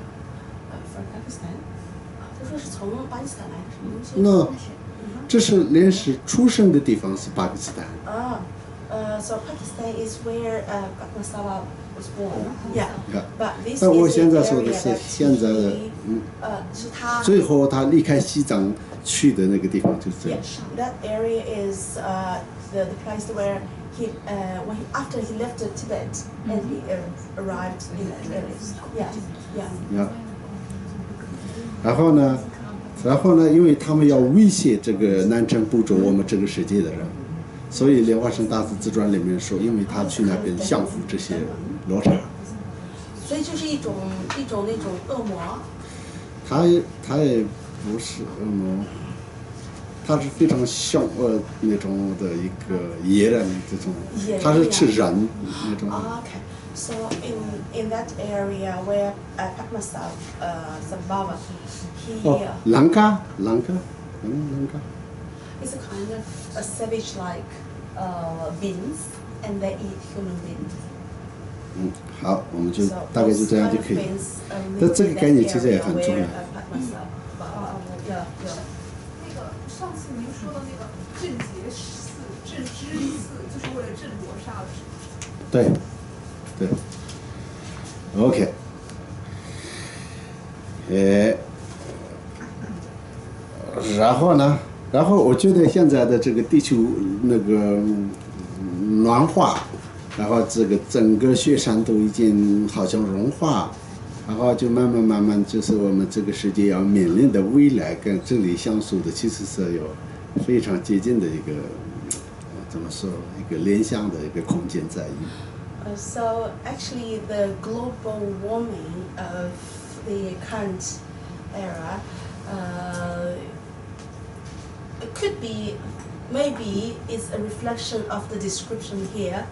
他说是从巴基斯坦来的什么东西？ 那这是莲师出生的地方是巴基斯坦。 啊，呃 ，so Pakistan is where uh, Padmasambhava was born. Yeah. 你看， But this 但我 is 现 the 在说的 area 是 that 现在的， he, 嗯， uh, 是他最后他离开西藏去的那个地方就是这 Yeah, 样。 that area is uh, the, the place where he, uh, when he, after he left Tibet and he uh, arrived in that area. Yeah, yeah. 你看，然后呢，然后呢，因为他们要威胁这个南城部洲我们这个世界的人，所以《莲花生大师自传》里面说，因为他去那边降服这些罗刹， 所以就是一种一种那种恶魔。 他也他也不是恶魔，他是非常像呃那种的一个野人这种，他是吃人那种。 Okay, so in in that area where uh, Padmasambhava, uh, Sambhava, he 哦 uh,， 兰嘎兰嘎，嗯兰嘎。 is a kind of a savage-like uh, beings, and they eat human beings. 嗯，好，我们就 So 大概就 those 这样 kind 就 of 可以了。 beings, uh, 但 live 这个 in that 概念其实也 area 很重 where, 要。 uh, Padmasambhava, yeah, yeah. 那个上次您说的那个镇结寺、镇知寺，就是为了镇罗刹的，是不是？ 对，对。OK。哎，然后呢？然后我觉得现在的这个地球那个暖化，然后这个整个雪山都已经好像融化，然后就慢慢慢慢，就是我们这个世界要面临的未来跟这里相处的，其实是有非常接近的一个怎么说一个联想的一个空间在于。 Uh, so actually, the global warming of the current era uh, it could be, maybe, is a reflection of the description here.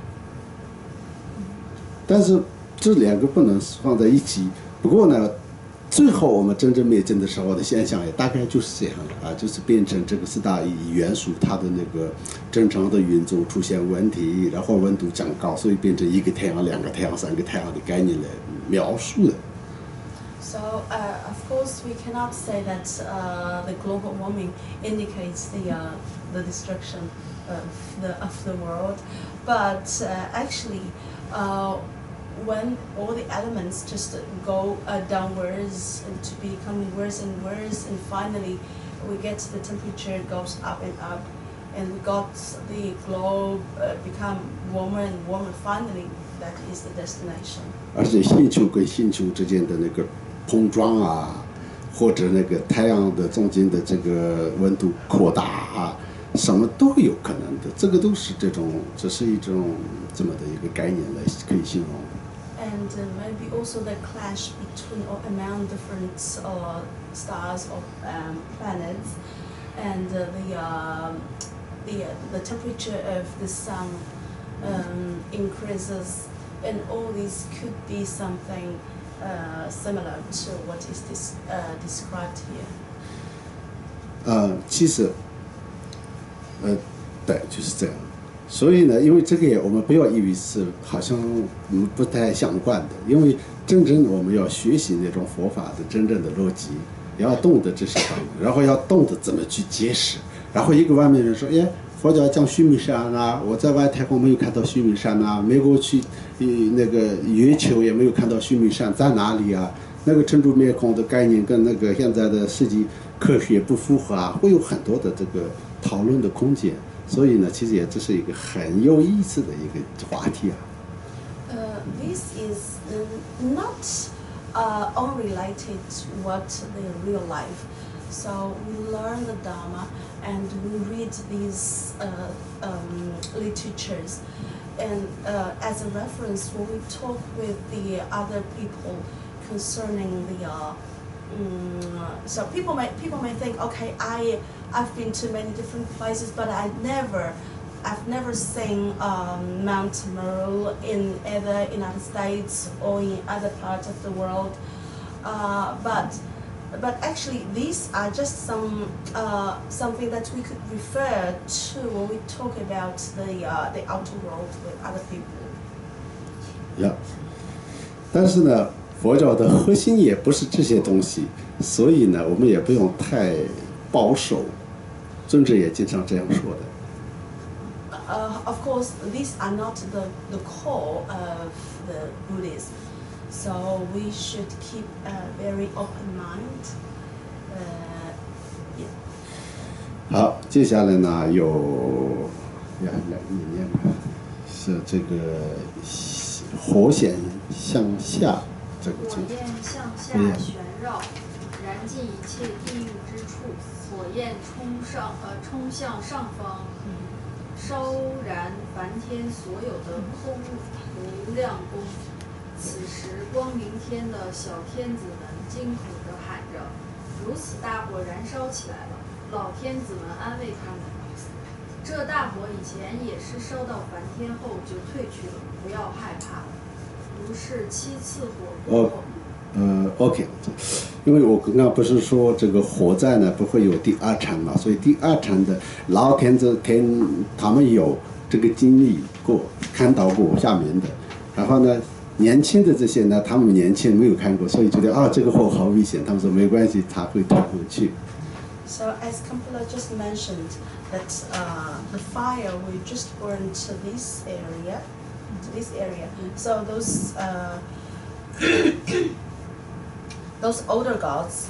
但是这两个不能放在一起。不过呢，最后我们真正灭尽的时候的现象也大概就是这样的啊，就是变成这个四大元素它的那个正常的运作出现问题，然后温度降高，所以变成一个太阳、两个太阳、三个太阳的概念来描述的。 So, uh, of course, we cannot say that uh, the global warming indicates the uh, the destruction of the of the world, but uh, actually, uh, when all the elements just go uh, downwards and to becoming worse and worse, and finally, we get the temperature goes up and up, and we got the globe uh, become warmer and warmer. Finally, that is the destination. 而且星球跟星球之间的那个碰撞啊，或者那个太阳的中间的这个温度扩大啊，什么都有可能的。这个都是这种，这是一种这么的一个概念来可以形容。 And uh, maybe also the clash between or among different uh, stars or um, planets, and uh, the uh, the uh, the temperature of the sun um, increases, and all these could be something uh, similar to what is this uh, described here. 呃，其实，呃，对，就是这样。所以呢，因为这个也我们不要以为是好像嗯不太相关的，因为真正我们要学习那种佛法的真正的逻辑，也要懂得这些方面，然后要懂得怎么去解释。然后一个外面人说，哎，佛教讲须弥山啊，我在外太空没有看到须弥山啊，美国去呃那个月球也没有看到须弥山，在哪里啊？那个珍珠灭空的概念跟那个现在的实际科学不符合啊，会有很多的这个讨论的空间。所以呢，其实也这是一个很有意思的一个话题啊。 Uh, this is uh, not uh, unrelated to what the real life. So we learn the Dharma and we read these uh, um, literatures, and uh, as a reference, when we talk with the other people concerning the. Uh, Mm, so people may people may think, okay, I I've been to many different places, but I never, I've never seen um, Mount Meru in either United States or in other parts of the world. Uh, but but actually, these are just some uh, something that we could refer to when we talk about the uh, the outer world with other people. Yeah， 但是呢。佛教的核心也不是这些东西，所以呢，我们也不用太保守。尊者也经常这样说的。 Uh, of course, these are not the, the core of the So we should keep a very open mind. Uh, yeah. 好，接下来呢有两两理念吧，是这个火焰向下这个火焰向下旋绕，燃尽一切地狱之处。火焰冲上呃冲向上方，烧燃梵天所有的空无量功。此时光明天的小天子们惊恐地喊着：“如此大火燃烧起来了！”老天子们安慰他们：“这大火以前也是烧到梵天后就退去了，不要害怕。”如是七次火过后。 呃 ，OK， 因为我刚刚不是说这个火灾呢不会有第二场嘛，所以第二场的老天子天他们有这个经历过，看到过下面的，然后呢，年轻的这些呢，他们年轻没有看过，所以觉得啊这个火好危险，他们说没关系，他会退回去。 So as Khenpo just mentioned, that uh, the fire will just burn to this area, to this area. So those. Uh, Those older gods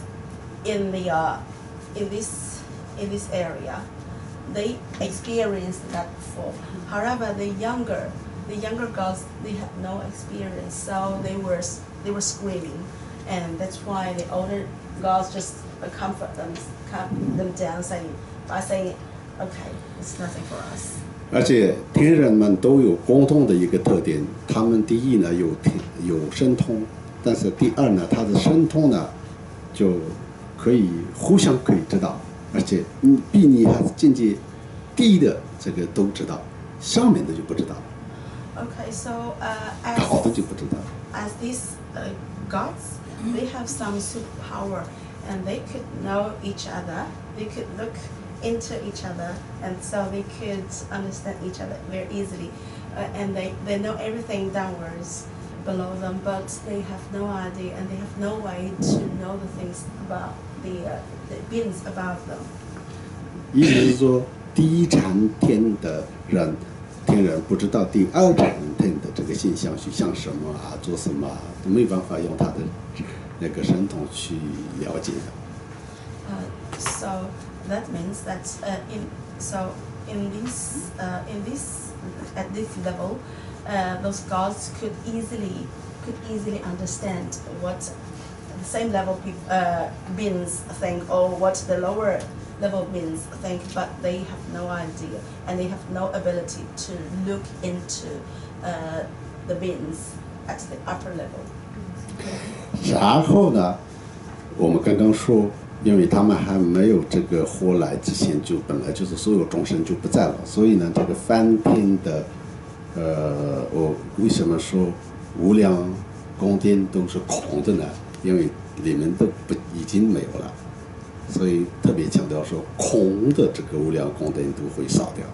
in the uh, in this in this area, they experienced that before. However, the younger the younger gods, they had no experience, so they were they were screaming, and that's why the older gods just comfort them, calm them down, saying by saying, "Okay, it's nothing for us." 而且天人们都有共同的一个特点，他们第一呢有天有神通。但是第二呢，它的神通呢，就可以互相可以知道，而且你比你还境界低的这个都知道，上面的就不知道。 Okay, so uh, as 好的就不知道。 As these uh, gods, they have some superpower, and they could know each other. They could look into each other, and so they could understand each other very easily, uh, and they they know everything downwards. Below them, but they have no idea and they have no way to know the things about the, uh, the beings above them. 意思是说，第一禅天的人，天人不知道第二禅天的这个现象去想什么啊，做什么啊，都没办法用他的那个神通去了解的。 Uh, so that means that uh, in so in this uh, in this at this level. Uh, those gods could easily could easily understand what the same level pe- uh, beings think or what the lower level beings think, but they have no idea and they have no ability to look into uh, the beings at the upper level. 然后呢，我们刚刚说，因为他们还没有这个火来之前，就本来就是所有众生就不在了，所以呢，这个梵天的。呃，我为什么说无量宫殿都是空的呢？因为里面都不已经没有了，所以特别强调说空的这个无量宫殿都会烧掉，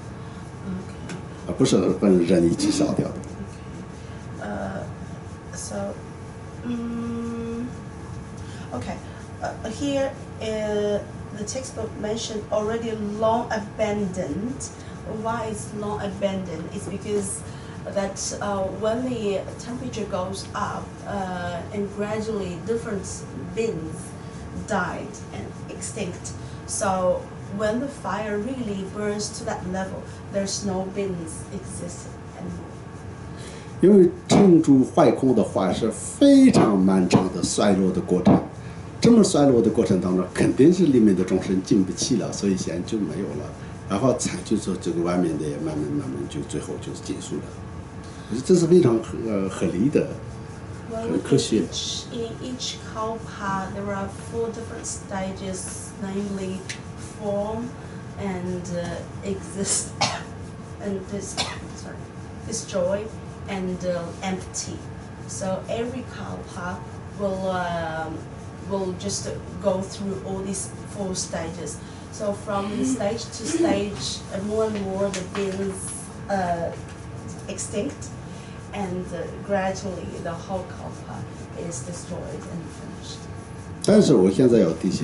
Okay. 而不是跟人一起烧掉的。 Okay. Uh, so, um, okay. Uh, here, uh, the textbook mentioned already long abandoned. Why it's long abandoned? It's because that uh, when the temperature goes up uh, and gradually different beings died and extinct. So when the fire really burns to that level, there's no beings exist anymore. 因为成住坏空的话是非常漫长的衰落的过程，这么衰落的过程当中，肯定是里面的众生经不起了，所以现在就没有了。然后才就说这个外面的也慢慢慢慢就最后就是结束了，这是非常呃合理的，很科学。 In each, in each kalpa, there are four different stages, namely form and uh, exist and this sorry, destroy and uh, empty. So every kalpa will um, will just go through all these four stages. So from stage to stage, uh, more and more the beings uh, extinct, and uh, gradually the whole kalpa is destroyed and finished. 但是我现在要提醒，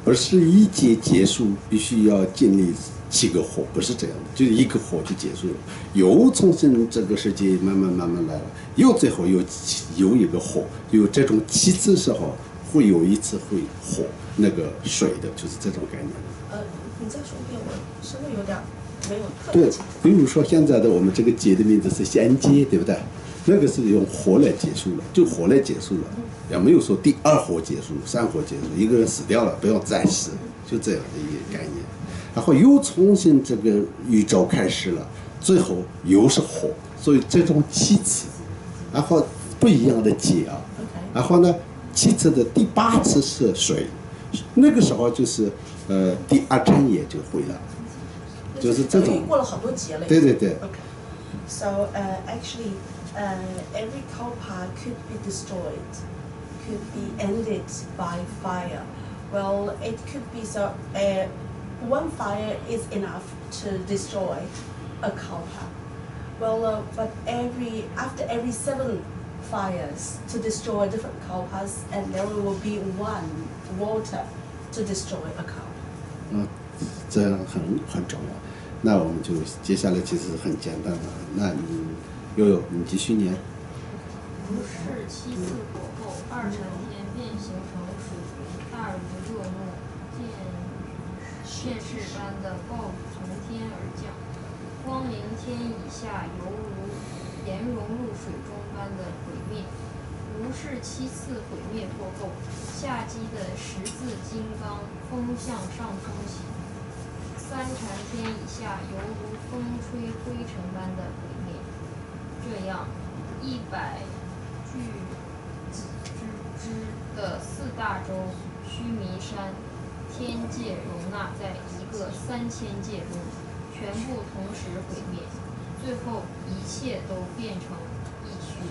不是一劫结束必须要经历七个火，不是这样的，就是一个火就结束了，又重新这个世界慢慢慢慢来了，又最后又有一个火，有这种七次时候会有一次会火那个水的，就是这种概念。 呃，你再说一遍，我稍微有点没有特对别清楚。 比如说现在的我们这个节的名字是仙节，对不对？那个是用火来结束了，就火来结束了，也没有说第二火结束、三火结束，一个人死掉了不要再死，就这样的一个概念。然后又重新这个宇宙开始了，最后又是火，所以这种七次，然后不一样的节啊。然后呢，七次的第八次是水，那个时候就是呃第二禅也就会了，就是这种。 过了好多节了。 对对对。 Okay. So uh, actually, uh, every kalpa could be destroyed, could be ended by fire. Well, it could be so. Uh, one fire is enough to destroy a kalpa. Well, uh, but every after every seven fires to destroy different kalpas, and there will be one water to destroy a kalpa. 嗯，这样很很重要。那我们就接下来其实很简单的。那你悠悠，你继续念。 如是七次火后，二乘天便形成水云，大如热诺，见现世般的暴雨从天而降，光明天以下犹如岩溶入水中般的毁灭。如是七次毁灭过后，下击的十字金刚风向上冲起，三禅天以下犹如风吹灰尘般的毁灭。这样，一百具之之的四大洲须弥山天界容纳在一个三千界中，全部同时毁灭，最后一切都变成一区。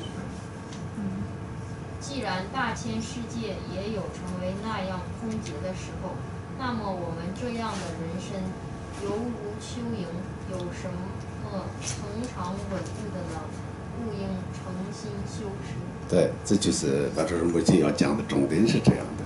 既然大千世界也有成为那样空劫的时候，那么我们这样的人生犹如蚯蚓，有什么恒常稳固的呢？勿应诚心修持。 对，这就是把这目前要讲的重点是这样的。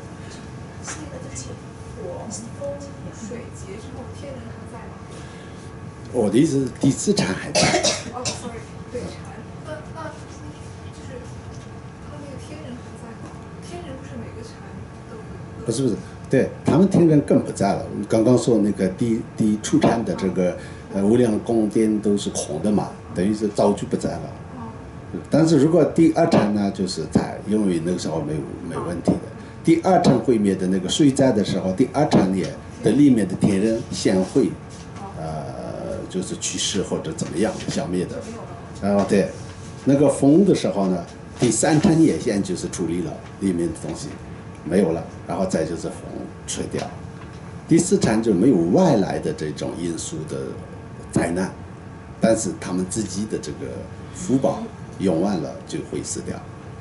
火、风、水劫之后，天人还在吗？ 我的意思是第四禅还在。 哦 ，sorry， 对禅，那那就是他那个天人还在吗？天人不是每个禅都有？ 不是不是，对他们天人更不在了。我们刚刚说那个第第初禅的这个呃无量宫殿都是空的嘛，等于是早就不在了。但是如果第二禅呢，就是在，因为那个时候没有没问题的。第二禅毁灭的那个水灾的时候，第二禅也的里面的天人先会，呃，就是去世或者怎么样消灭的。然后对，那个风的时候呢，第三禅也先就是处理了里面的东西，没有了，然后再就是风吹掉。第四禅就没有外来的这种因素的灾难，但是他们自己的这个福报用完了就会死掉。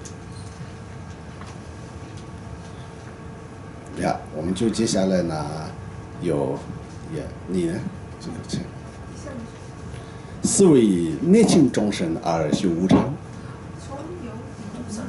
呀，我们就接下来呢，有也你呢，这个这四为内情众生而修无常。 从有底下。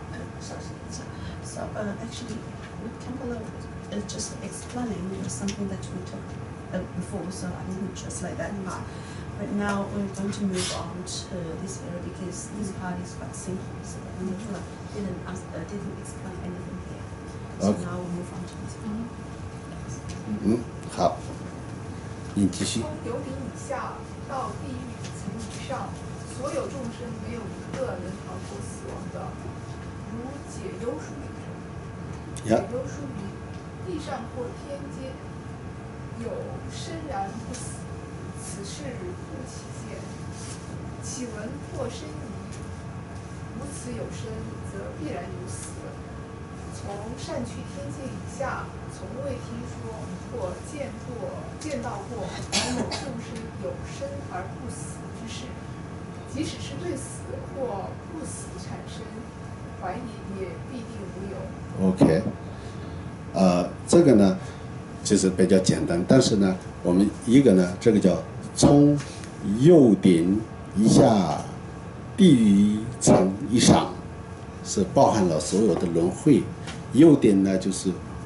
So uh, actually, Khenpo is just explaining something that we talked uh, before, so I didn't translate that part. But now we're going to move on to this area because this part is quite simple, so we didn't ask, uh, didn't explain anything here. So Okay. now we'll move on to this part. 嗯，好，你继续。 从有顶以下到地狱层以上，所有众生没有一个能逃脱死亡的，如解忧书里说。解忧书于地上或天阶，有生然不死，此事不起见。岂闻或生矣？无此有生，则必然有死。从善趣天界以下，从未听说或见过、见到过某某众生有生而不死之事。即使是对死或不死产生怀疑，也必定无有。 OK， 呃，这个呢，其实比较简单，但是呢，我们一个呢，这个叫从右顶以下，地狱层以上，是包含了所有的轮回。右顶呢，就是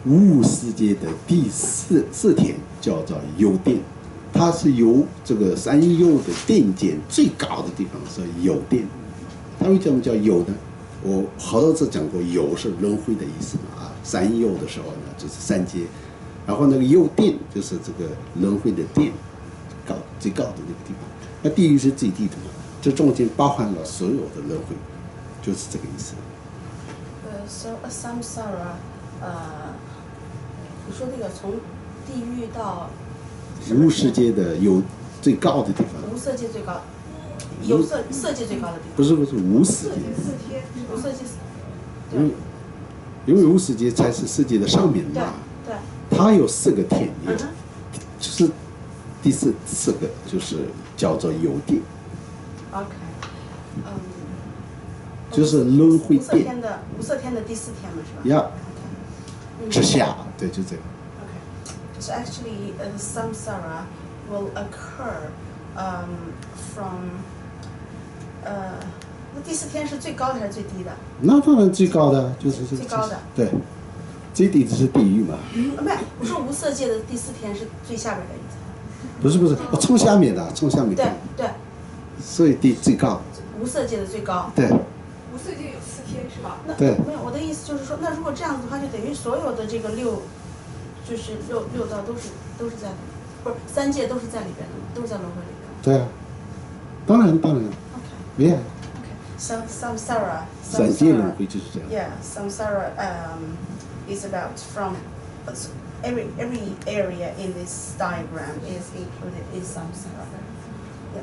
无世界的第四四天叫做有殿，它是由这个三有的殿间最高的地方是有殿。它为什么叫有呢？我好多次讲过，有是轮回的意思嘛啊，三有的时候呢就是三界，然后那个有殿就是这个轮回的殿，高最高的那个地方。那地狱是最低的嘛，这中间包含了所有的轮回，就是这个意思。 呃 ，so a samsara， 呃，你说那个从地狱到无世界的有最高的地方， 无色界最高，有色色界最高的地方。 不是不是无世界， 无色界， 因为因为无世界才是世界的上面嘛， 对， 它有四个天，有嗯就是第四四个就是叫做有殿， ，OK， 嗯， 就是轮回无色殿天的无色天的第四天嘛，是吧？ 呀，之下，对，就这样。 Okay. So actually, uh, the samsara will occur um, from. 呃，那第四天是最高的还是最低的？ 那当然最高的就是这最高的对，最低的是地狱嘛。 嗯，不是，我说无色界的第四天是最下边的意思。 不是不是，我从下面的，从下面对看， 对， 所以第最高。 无色界的最高。 对无色界有四天是吧？ 那对没有，我的意思就是说，那如果这样子的话，就等于所有的这个六，就是六六道都是都是在，不是三界都是在里边的，都是在轮回里边。 对啊，当然当然， OK 没有 OK。So samsara. 三界轮回就是这样。 Yeah, samsara um, is about from every every area in this diagram is included in samsara. Yeah.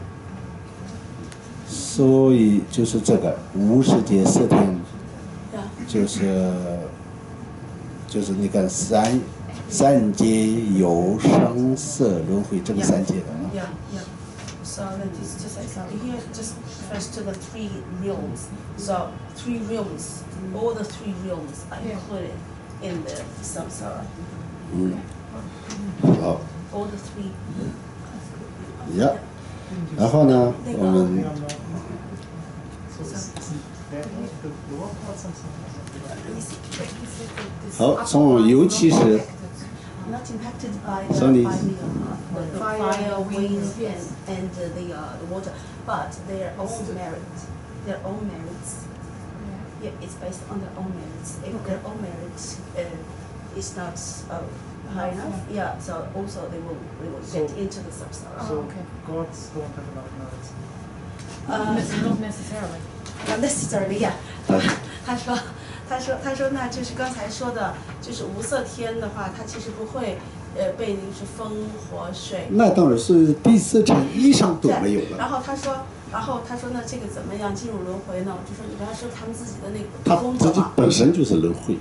所以就是这个无世界四天， Yeah. 就是就是那个三三界有生色轮回这个三界的啊。 Yeah, yeah. So that is to say, so here just refers to the three realms. So three realms, all the three realms are included in the samsara. 嗯，好 All the three. 呀，然后呢，我们 好，从尤其是 Not impacted by the, 所以你 by the, uh, the fire, wind, and, and uh, the, uh, the water, but their own merit, their own merits. Yeah, it's based on their own merits. If their own merits uh, is not uh, high enough, yeah, so also they will, they will get So- into the samsara. So gods don't have enough merits. Uh, Not necessarily. Not necessarily, yeah. 他说，他说，他说，那就是刚才说的，就是无色天的话，它其实不会，呃，被那个是风火水。 那当然是第四层以上都没有对。然了。 后他说，然后他说，那这个怎么样进入轮回呢？就说你刚才说他们自己的那个他自己功德嘛， 本身就是轮回，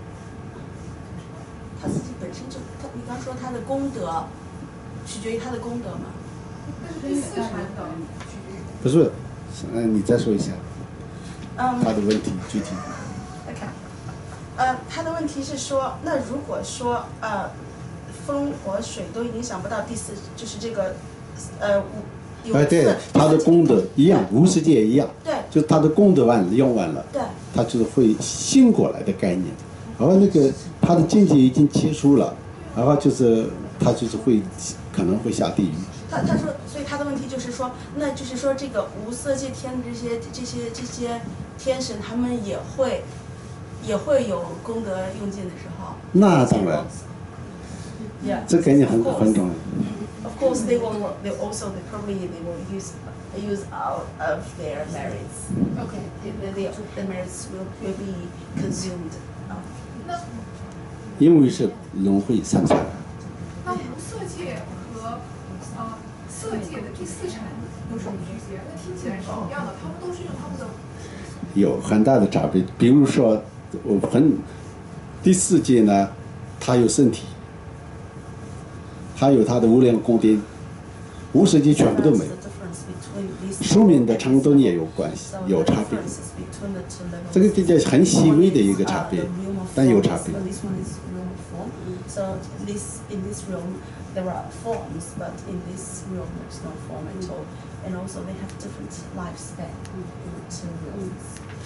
他自己本身就，他你刚说他的功德，取决于他的功德嘛。 但是第四禅的区别。 不是？嗯，你再说一下嗯。 他的问题具体。 OK， 呃，他的问题是说，那如果说呃，风火水都影响不到第四，就是这个呃五有哎，对四， 他的功德一样，无世界也一样， 对就他的功德完了用完了， 对他就是会醒过来的概念。然后那个他的境界已经结束了，然后就是他就是会可能会下地狱。 他他说，所以他的问题就是说，那就是说这个无色界天这些这些这些天神，他们也会也会有功德用尽的时候。 那当然， Yeah. 这概念很 Of course. 很重要。 Of course, they will. They also they probably they will use use out of their merits. Okay. The, the, the merits will will be consumed. 啊， 那因为是轮回三三， 那无色界和啊色界的第四禅有什么区别？那听起来是一样的，他们都是用他们的有很大的差别。比如说，我很第四界呢，它有身体，还有它的无量宫殿，无世界全部都没有。 寿命的长短也有关系，有差别。这个比较很细微的一个差别，但有差别。 So this in this realm there are forms, but in this realm there's no form at all, and also they have different lifespan in the two realms.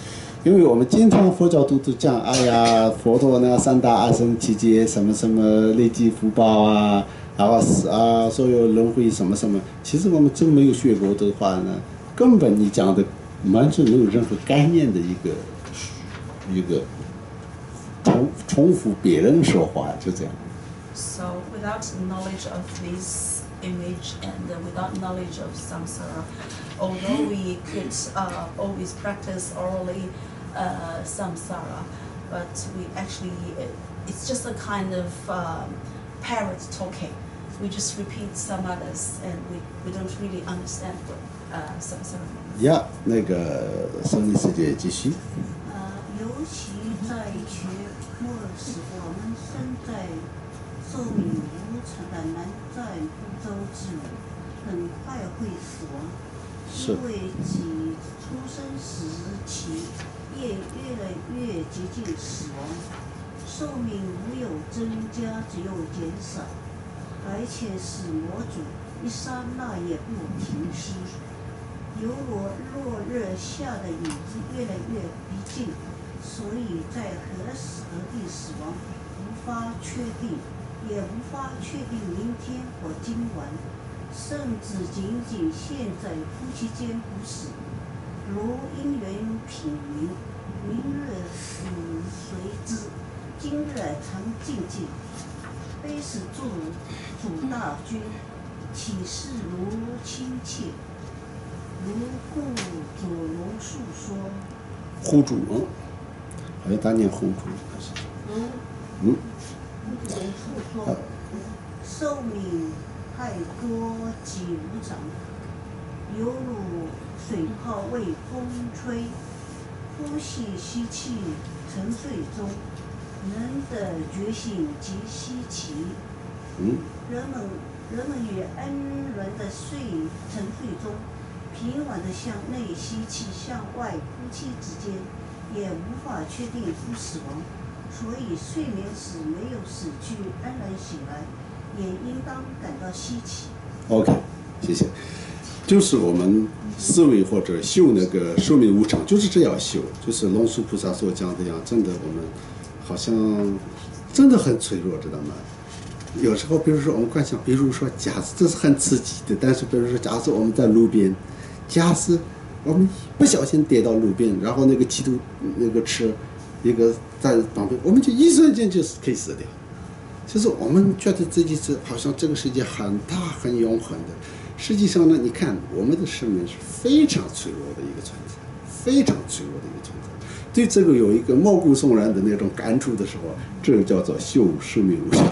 因为我们经常佛教徒都讲，哎呀，佛陀呢三大阿僧祇劫什么什么累积福报啊，然后是啊所有轮回什么什么。其实我们真没有学过的话呢，根本你讲的完全没有任何概念的一个一个重重复别人说话，就这样。 So without knowledge of this image and uh, without knowledge of samsara, although we could uh, always practice orally uh, samsara, but we actually, it, it's just a kind of um, parrot talking. We just repeat some others and we, we don't really understand what uh, samsara means. Yeah, 那个生理世界继续。 呃，尤其在学末时，我们身在寿命无常的难在不周之路，很快会死亡。因为自出生时起，也越来越接近死亡，寿命无有增加，只有减少，而且死魔主一刹那也不停息。由我落日下的影子越来越逼近，所以在何时何地死亡无法确定，也无法确定明天或今晚，甚至仅仅现在夫妻间不死。如因缘品明，明日死随之，今日常静静。非是主主大君，岂是如亲切？如故主如述说。 护主，嗯，好像当年护主。 如嗯。 如述说，寿命太多即无常，犹如水泡为风吹，呼吸吸气沉睡中，人的觉醒极稀奇。 嗯。 人们人们于安稳的睡沉睡中，平稳的向内吸气，向外呼气之间，也无法确定不死亡。所以睡眠时没有死去，安然醒来，也应当感到稀奇。 OK， 谢谢。就是我们思维或者修那个寿命无常，就是这样修。就是龙树菩萨所讲的样，真的我们好像真的很脆弱，知道吗？有时候，比如说我们观想，比如说，假设这是很刺激的，但是比如说，假设我们在路边，假设我们不小心跌到路边，然后那个汽车那个车一个在旁边，我们就一瞬间就是可以死掉。就是我们觉得自己是好像这个世界很大很永恒的，实际上呢，你看我们的生命是非常脆弱的一个存在，非常脆弱的一个存在。对这个有一个毛骨悚然的那种感触的时候，这个叫做修生命无常。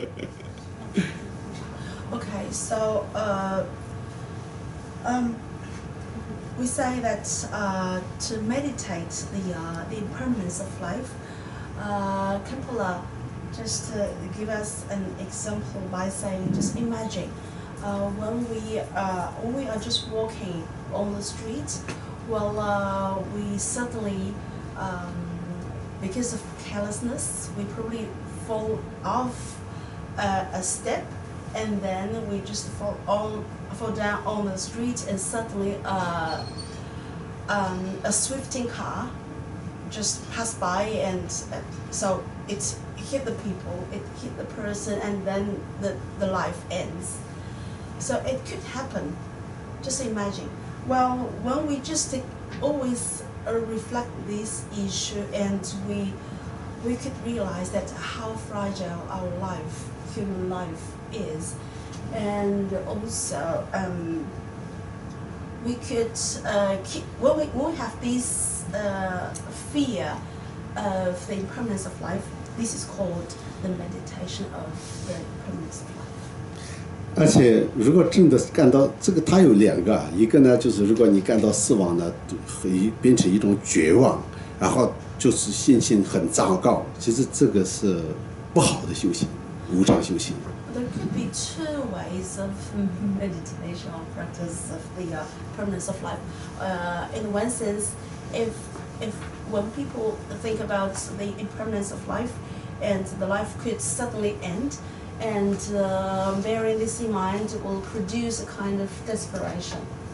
Okay, so uh, um, we say that uh, to meditate the uh, the impermanence of life, uh, Khenpo just to give us an example by saying, just imagine uh, when we uh, when we are just walking on the street, well, uh, we suddenly, um, because of carelessness, we probably fall off uh, a step, and then we just fall on fall down on the street, and suddenly uh, um, a swifting car just passed by, and uh, so it hit the people, it hit the person, and then the, the life ends. So it could happen. Just imagine. Well, when we just always uh, reflect this issue, and we we could realize that how fragile our life, human life, is, and also um, we could uh, keep when we, when we have this uh, fear of the impermanence of life. This is called the meditation of the impermanence of life. 而且，如果真的感到这个，它有两个，一个呢，就是如果你感到死亡呢，会变成一种绝望，然后就是心情很糟糕。其实这个是不好的修行，无常修行。 There could be two ways of meditation or practice of the uh, permanence of life. Uh, in one sense, if if when people think about the impermanence of life, and the life could suddenly end, and uh, bearing this in mind will produce a kind of desperation.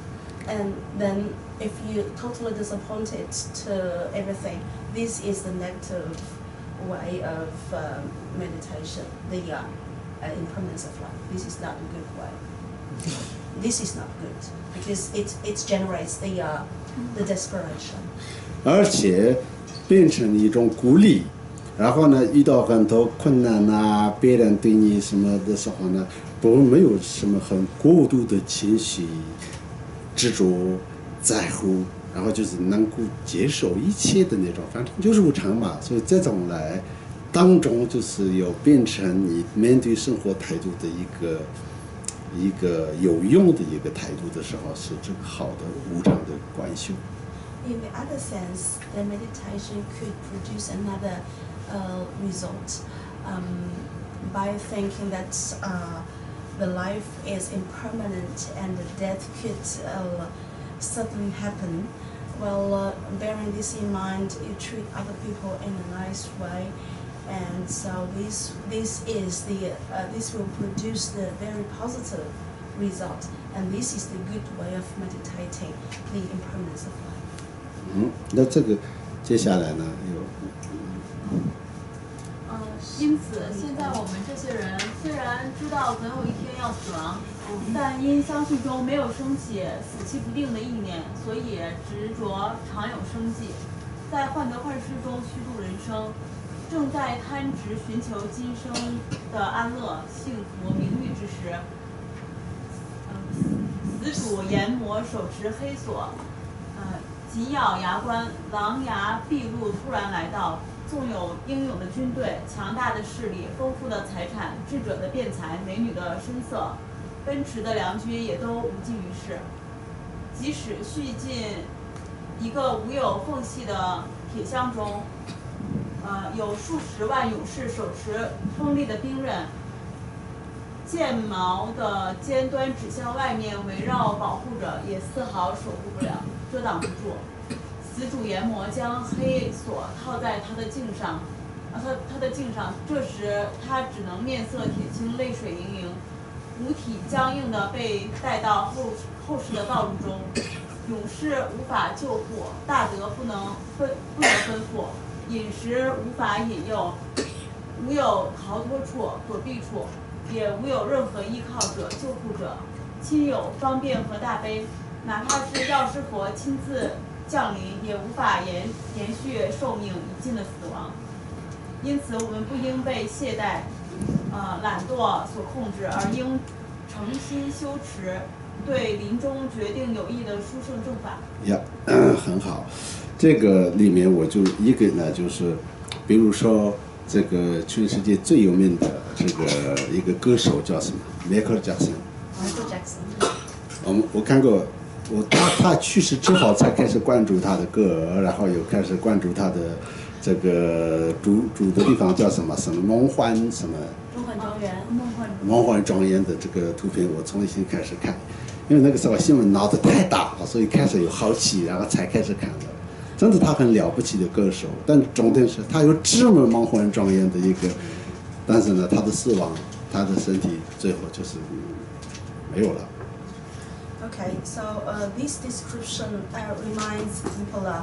and then if you totally disappointed to everything, this is the negative way of um, meditation, the uh, uh, impermanence of life. This is not a good way. This is not good because it it generates the uh, the desperation. 而且变成一种孤立，然后呢，遇到很多困难呐、别人对你什么的时候呢，不没有什么很过度的情绪执着在乎，然后就是能够接受一切的那种，反正就是无常嘛。所以这种来当中就是有变成你面对生活态度的一个一个有用的一个态度的时候，是这个好的无常的观修。 In the other sense, the meditation could produce another uh, result um, by thinking that uh, the life is impermanent and the death could uh, suddenly happen. Well, uh, bearing this in mind, you treat other people in a nice way, and so this this is the uh, this will produce the very positive result, and this is the good way of meditating the impermanence of life. 嗯，那这个接下来呢有。 嗯，因此，现在我们这些人虽然知道总有一天要死亡，但因相信中没有升起死期不定的意念，所以执着常有生计，在患得患失中虚度人生，正在贪执寻求今生的安乐、幸福、名誉之时，嗯，死主研磨手持黑锁，呃。紧咬牙关，狼牙毕露，突然来到。纵有英勇的军队、强大的势力、丰富的财产、智者的辩才、美女的声色，奔驰的良军也都无济于事。即使续进一个无有缝隙的铁箱中，呃，有数十万勇士手持锋利的兵刃，剑矛的尖端指向外面，围绕保护着，也丝毫守护不了。遮挡不住，死主研磨将黑锁套在他的颈上，啊，他他的颈上。这时他只能面色铁青，泪水盈盈，五体僵硬地被带到后后世的道路中。勇士无法救护，大德不能分不能吩咐，饮食无法引诱，无有逃脱处、躲避处，也无有任何依靠者、救护者。亲友方便和大悲。哪怕是药师佛亲自降临，也无法延延续寿命已尽的死亡。因此，我们不应被懈怠、呃懒惰所控制，而应诚心修持对临终决定有益的殊胜正法。 呀，很好。这个里面我就一个呢，就是比如说这个全世界最有名的这个一个歌手叫什么？迈克尔·贾森。 迈克尔·贾森。 我们我看过。我他他去世之后才开始关注他的歌，然后又开始关注他的这个住住的地方叫什么什么梦幻什么梦幻庄园，梦幻梦幻庄园的这个图片，我重新开始看，因为那个时候新闻闹得太大了，所以开始有好奇，然后才开始看的。真的他很了不起的歌手，但重点是他有这么梦幻庄园的一个，但是呢，他的死亡，他的身体最后就是没有了。 Okay, so uh, this description uh, reminds people uh,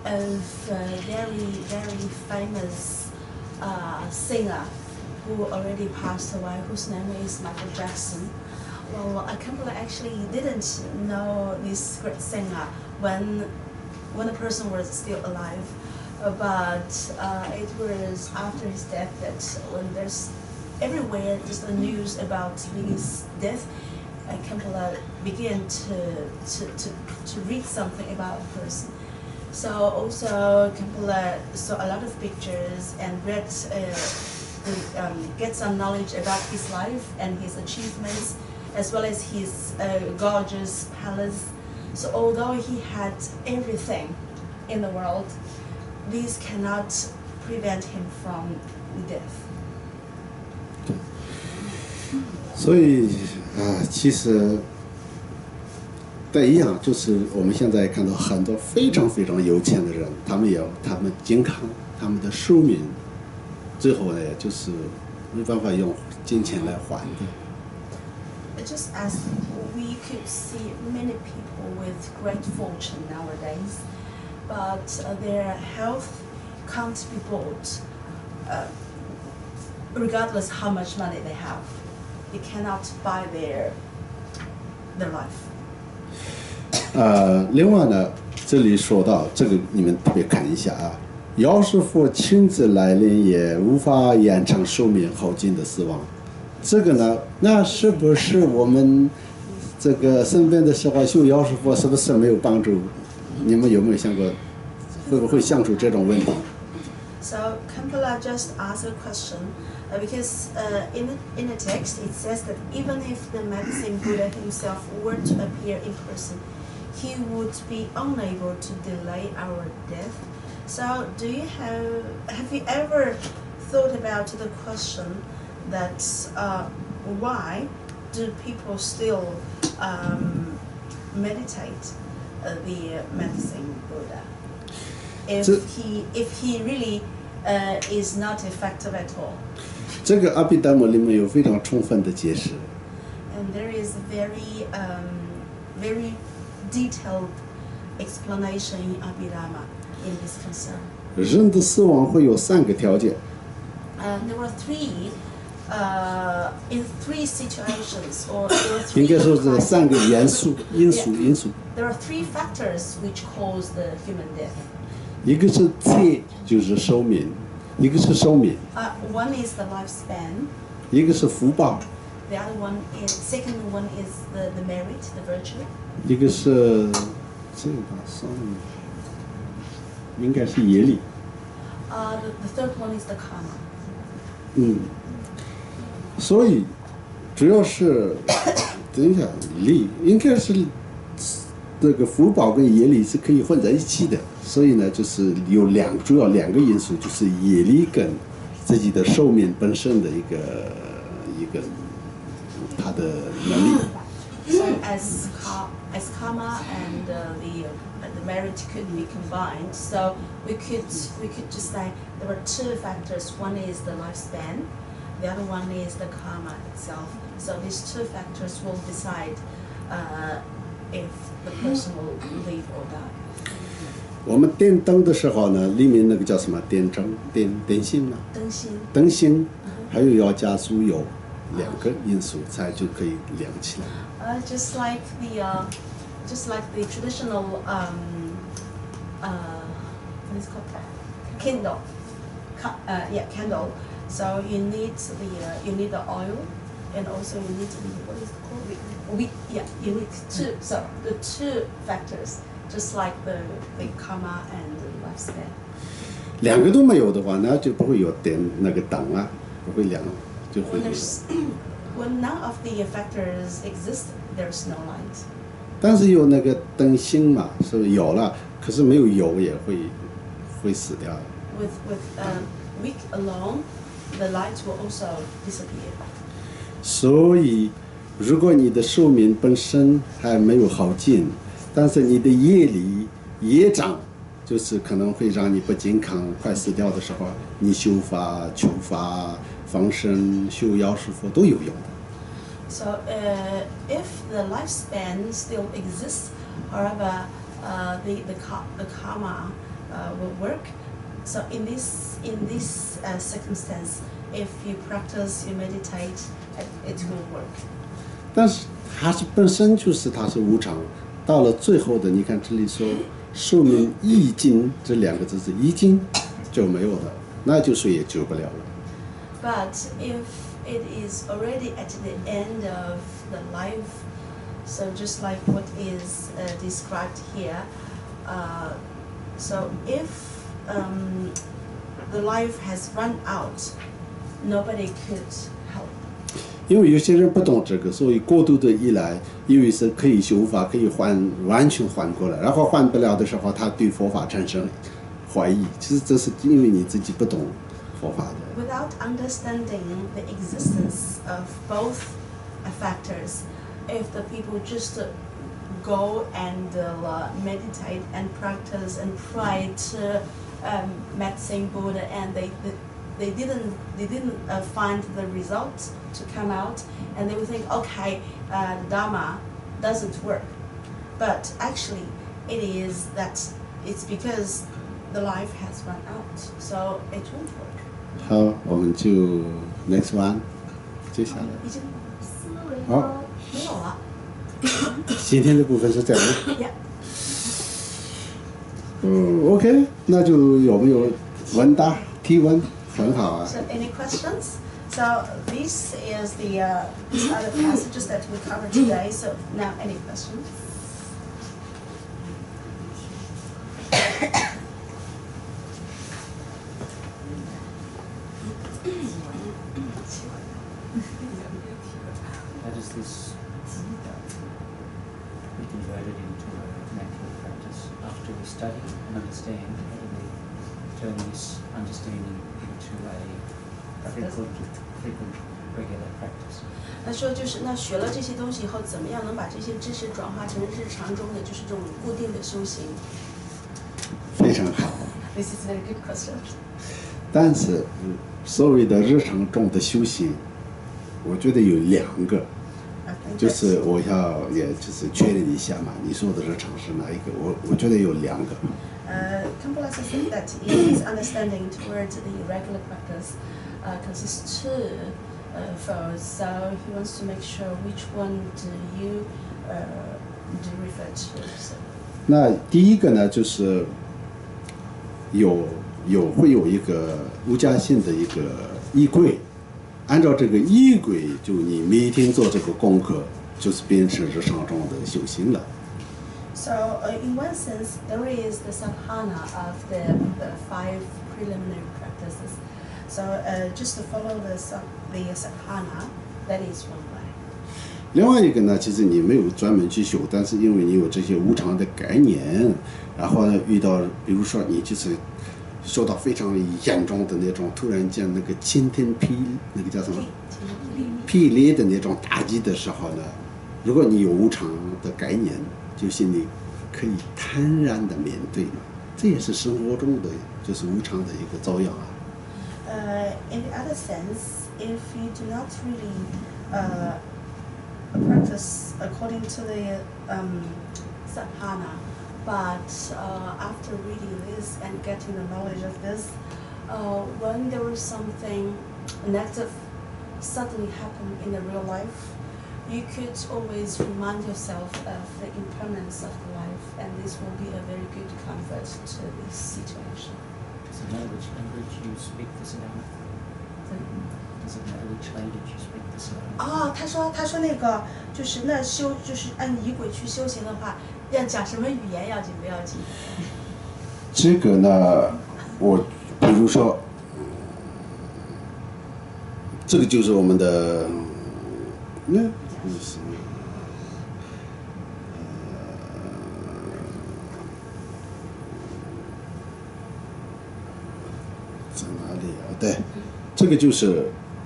of a very, very famous uh, singer who already passed away, whose name is Michael Jackson. Well, uh, Khenpo actually didn't know this great singer when when the person was still alive, uh, but uh, it was after his death that when there's everywhere just the news about his death. Uh, Khenpo began to, to, to, to read something about a person. So also Khenpo saw a lot of pictures and read, uh, the, um, get some knowledge about his life and his achievements, as well as his uh, gorgeous palace. So although he had everything in the world, this cannot prevent him from death. 所以啊，其实但一样，就是我们现在看到很多非常非常有钱的人，他们有他们健康，他们的寿命，最后呢，就是没办法用金钱来换的。 just as we could see many people with great fortune nowadays, but uh, their health can't be bought, uh, regardless how much money they have. You cannot buy their their life. 呃，另外呢，这里说到这个，你们特别看一下啊，姚师傅亲自来临也无法延长寿命耗尽的死亡。这个呢，那是不是我们这个身边的时候修姚师傅是不是没有帮助？你们有没有想过，会不会想出这种问题？ So Khenpo just asked a question uh, because uh, in the, in the text it says that even if the medicine Buddha himself were to appear in person, he would be unable to delay our death. So do you have have you ever thought about the question that uh, why do people still um, meditate uh, the medicine Buddha? If he if he really uh, is not effective at all. 这个阿毗达摩里面有非常充分的解释。 And there is a very um, very detailed explanation in Abhidhamma in this concern. 人的死亡会有三个条件。 And there were three, uh, in three situations, or there were three. 应该说是三个元素、因素、因素。 There are three factors which cause the human death. 一个是劫，就是寿命；一个是寿命； Uh, one is the lifespan. 一个是福报； The other one is second one is the, the merit, the virtue. 一个是这个上面应该是业力。 Uh, the, the third one is the karma. 嗯，所以主要是等一下力应该是这个福报跟业力是可以混在一起的，所以呢，就是有两主要两个因素，就是业力跟自己的寿命本身的一个一个它的能力。 So as ka- as karma and uh, the uh, the merit could be combined, so we could we could just say there are two factors. One is the lifespan, the other one is the karma itself. So these two factors will decide uh, if the person will live or die. 我们点灯的时候呢，里面那个叫什么点灯、点点心嘛， 灯芯， 灯芯，还有要加酥油，两个因素才就可以亮起来。 Uh, just like the uh, just like the traditional um, uh, what is it called candle, Ca- uh, yeah, candle. So you need the uh, you need the oil, and also you need the what is it called? Wheat. Yeah, you need two. So the two factors, just like the the karma and the lifespan. 两个都没有的话，那就不会有点那个灯啊，不会亮，就会 When 没有。 there's when none of the factors exist, there's no light. 但是有那个灯芯嘛，是不是有了？可是没有油也会会死掉。 With with um, wick alone, the light will also disappear. 所以，如果你的寿命本身还没有耗尽，但是你的业力业障，就是可能会让你不健康、快死掉的时候，你修法、求法、放生、修药师佛都有用的。 So uh, if the lifespan still exists, however, uh, the the, ka- the karma uh, will work. So in this in this uh, circumstance, if you practice, you meditate, it, it will work. 但是它是本身就是它是无常，到了最后的，你看这里说寿命已尽这两个字是已尽就没有了，那就谁也救不了了。 But if it is already at the end of the life, so just like what is uh, described here, uh, so if um, the life has run out, nobody could help. 因为有些人不懂这个，所以过度的依赖，以为是可以修法，可以换完全换过来，然后换不了的时候，他对佛法产生怀疑。其实这是因为你自己不懂佛法的。 Without understanding the existence of both uh, factors, if the people just uh, go and uh, meditate and practice and try to um, medicine Buddha, and they, they they didn't they didn't uh, find the result to come out, and they would think, okay, uh, the Dharma doesn't work, but actually it is that it's because the life has run out, so it won't work. 好，我们就 next one， 接下来。 已经好， 没有了。 今天的部分是这样。 Yeah. 嗯 ，OK， 那就有没有问答提问？很好啊。 So any questions? So this is the uh, these are the passages that we covered today. So now any questions? How does this uh, be converted into a natural practice after we study and understand? How do we turn this understanding into a frequent, frequent, regular practice? 那说就是那学了这些东西以后，怎么样能把这些知识转化成日常中的就是这种固定的修行？ 非常好。 This is a very good question. 但是所谓的日常中的修行，我觉得有两个，就是我要也就是确认一下嘛，你说的日常是哪一个？我我觉得有两个。 Uh, Khenpo said that his understanding towards the regular practice uh, consists two uh, folds. So he wants to make sure which one do you uh, do refer to. So. 那第一个呢，就是有有会有一个无家性的一个衣柜，按照这个衣柜，就你每天做这个功课，就是变成日常中的修行了。 So uh, in one sense, there is the sadhana of the, the five preliminary practices. So uh, just to follow the the sadhana, that is one way. 另外一个呢，其实你没有专门去修，但是因为你有这些无常的概念，然后呢遇到，比如说你就是受到非常严重的那种突然间那个晴天霹那个叫什么霹雳的那种打击的时候呢，如果你有无常的概念，就心里可以坦然的面对，这也是生活中的就是无常的一个照样啊。 Uh, in the other sense, if you do not really uh, practice according to the um, sadhana, but uh, after reading this and getting the knowledge of this, uh, when there is something negative suddenly happen in the real life, you could always remind yourself of the impermanence of the life, and this will be a very good comfort to this situation. Does it matter which language you speak this in? Does it matter which language you speak this in? 哦，他说，他说那个就是那修，就是按仪轨去修行的话，要讲什么语言要紧不要紧？ 这个呢，我比如说，这个就是我们的那是在哪里啊？对，这个就是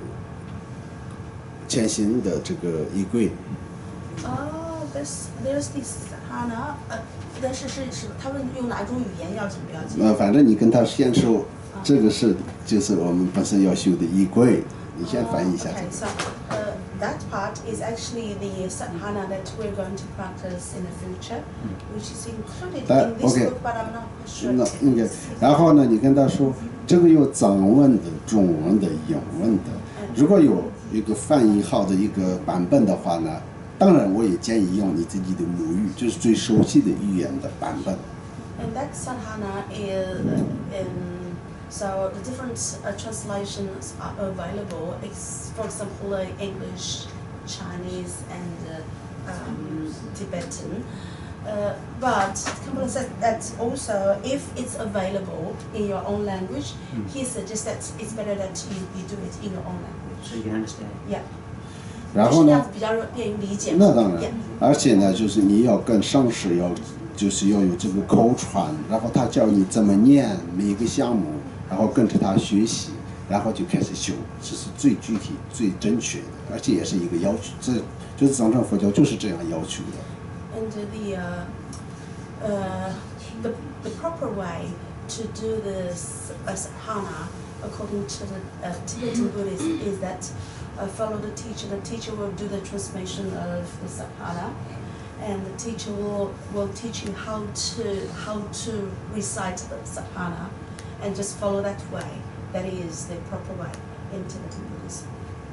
前行的这个衣柜。 哦 ，there's there's this sadhana，呃，但是是是，他问用哪种语言要紧不要紧？ 呃，反正你跟他先说，这个是就是我们本身要修的衣柜，你先翻译一下这 Okay, 个。 so uh, that part is actually the sadhana that we're going to practice in the future, which is included That- in this okay. book, but I'm not sure. 那应该，然后呢，你跟他说，这个有藏文的、中文的、英文的。如果有一个翻译好的一个版本的话呢，当然我也建议用你自己的母语，就是最熟悉的语言的版本。 And that sadhana is uh, in, so the different uh, translations are available. It's, for example, uh, English, Chinese, and uh, um, Tibetan. Uh, but Khenpo says that also, if it's available in your own language, he suggests that it's better that you, you do it in your own language. So you can understand. Yeah. 然后呢， 比较便于理解。 那当然 Yeah.， 而且呢，就是你要跟上师要，就是要有这个口传，然后他教你怎么念每一个项目，然后跟着他学习，然后就开始修，这是最具体、最正确的，而且也是一个要求，这就是藏传佛教就是这样要求的。 And the uh, uh, the the proper way to do this uh, sadhana according to the uh, Tibetan Buddhist, is that uh, follow the teacher. The teacher will do the transmission of the sadhana, and the teacher will will teach you how to how to recite the sadhana, and just follow that way. That is the proper way in Tibetan Buddhism.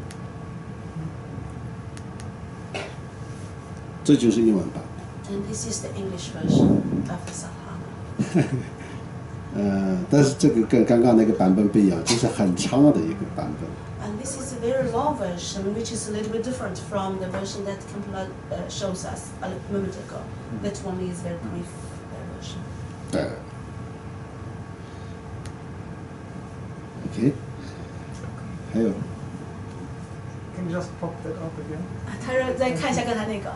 这就是英文版。 And this is the English version of the sadhana. 呃，但是这个跟刚刚那个版本不一样，这是很长的一个版本。 And this is a very long version, which is a little bit different from the version that Khenpo uh, shows us a moment ago. That one is very brief uh, version. 对。OK， 还有。 Can you just pop that up again? 啊，他说再看一下刚才那个。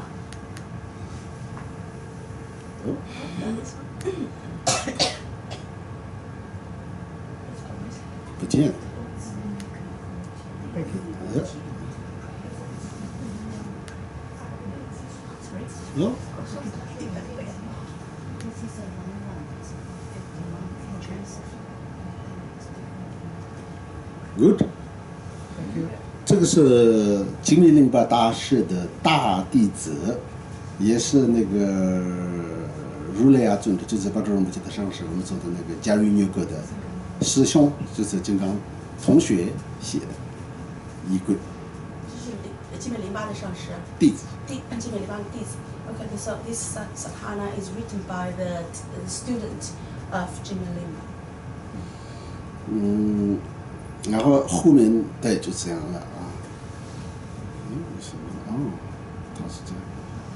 哦。不见了。 Thank you. 哦。 Good。 Thank you. 这个是金密令巴大师的大弟子，也是那个如来阿尊的，就是巴卓仁波切的上师，我们说的那个迦玉牛哥的师兄，就是金刚同学写的衣柜。 这是金密令巴的上师。 弟子。 弟，金密令巴的弟子。Okay, so this sadhana is written by the student of Jimmy Limba. 嗯，然后后面对就这样了啊。嗯，什么？哦，他是这样。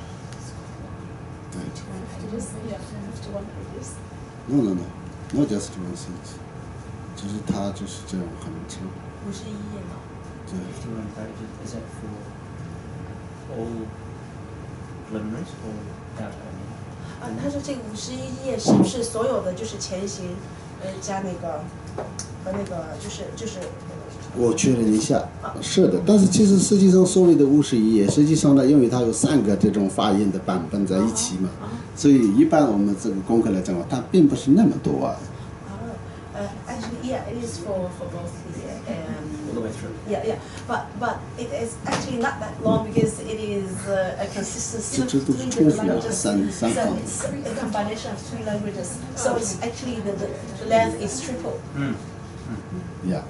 对。No no no, not just one sentence， 就是他就是这样很长。 五十一页吗？ 对。 fifty-one pages, is that for all preliminaries or out only? 啊，他说这个五十一页是不是所有的就是前行，呃，加那个和那个就是就是。 我确认一下，是的，但是其实实际上所谓的五十一页，实际上呢，因为它有三个这种发音的版本在一起嘛，所以一般我们这个功课来讲，它并不是那么多啊。 Uh, actually, yeah, it is for, for both the um, all the way through. Yeah, yeah, but but it is actually not that long because it is uh, a consistent of three different languages. So it's a combination of three languages. So it's actually the, the, the length is triple. Mm. Yeah.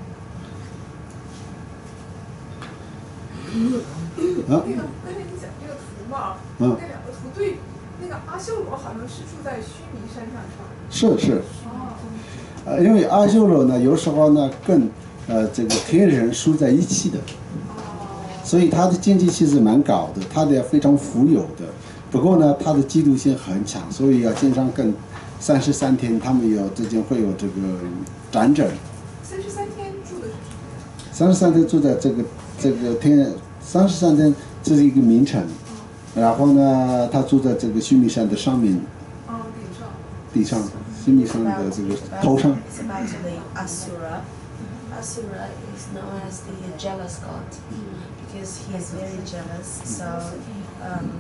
那个刚才你讲这个图嘛，那两个图对，那个阿修罗好像是住在须弥山上是吧？ 是是。 哦。 呃，因为阿修罗呢，有时候呢跟呃这个天人住在一起的，所以他的经济其实蛮高的，他的非常富有的。不过呢，他的嫉妒心很强，所以要经常跟三十三天他们有之间会有这个战争。 三十三天住的是什么？ 三十三天住在这个这个天，三十三天这是一个名城，然后呢，他住在这个须弥山的上面。 哦，顶上。 地上。 须弥山的这个头上。 It's about the Asura. Asura is known as the jealous god because he is very jealous. So, um,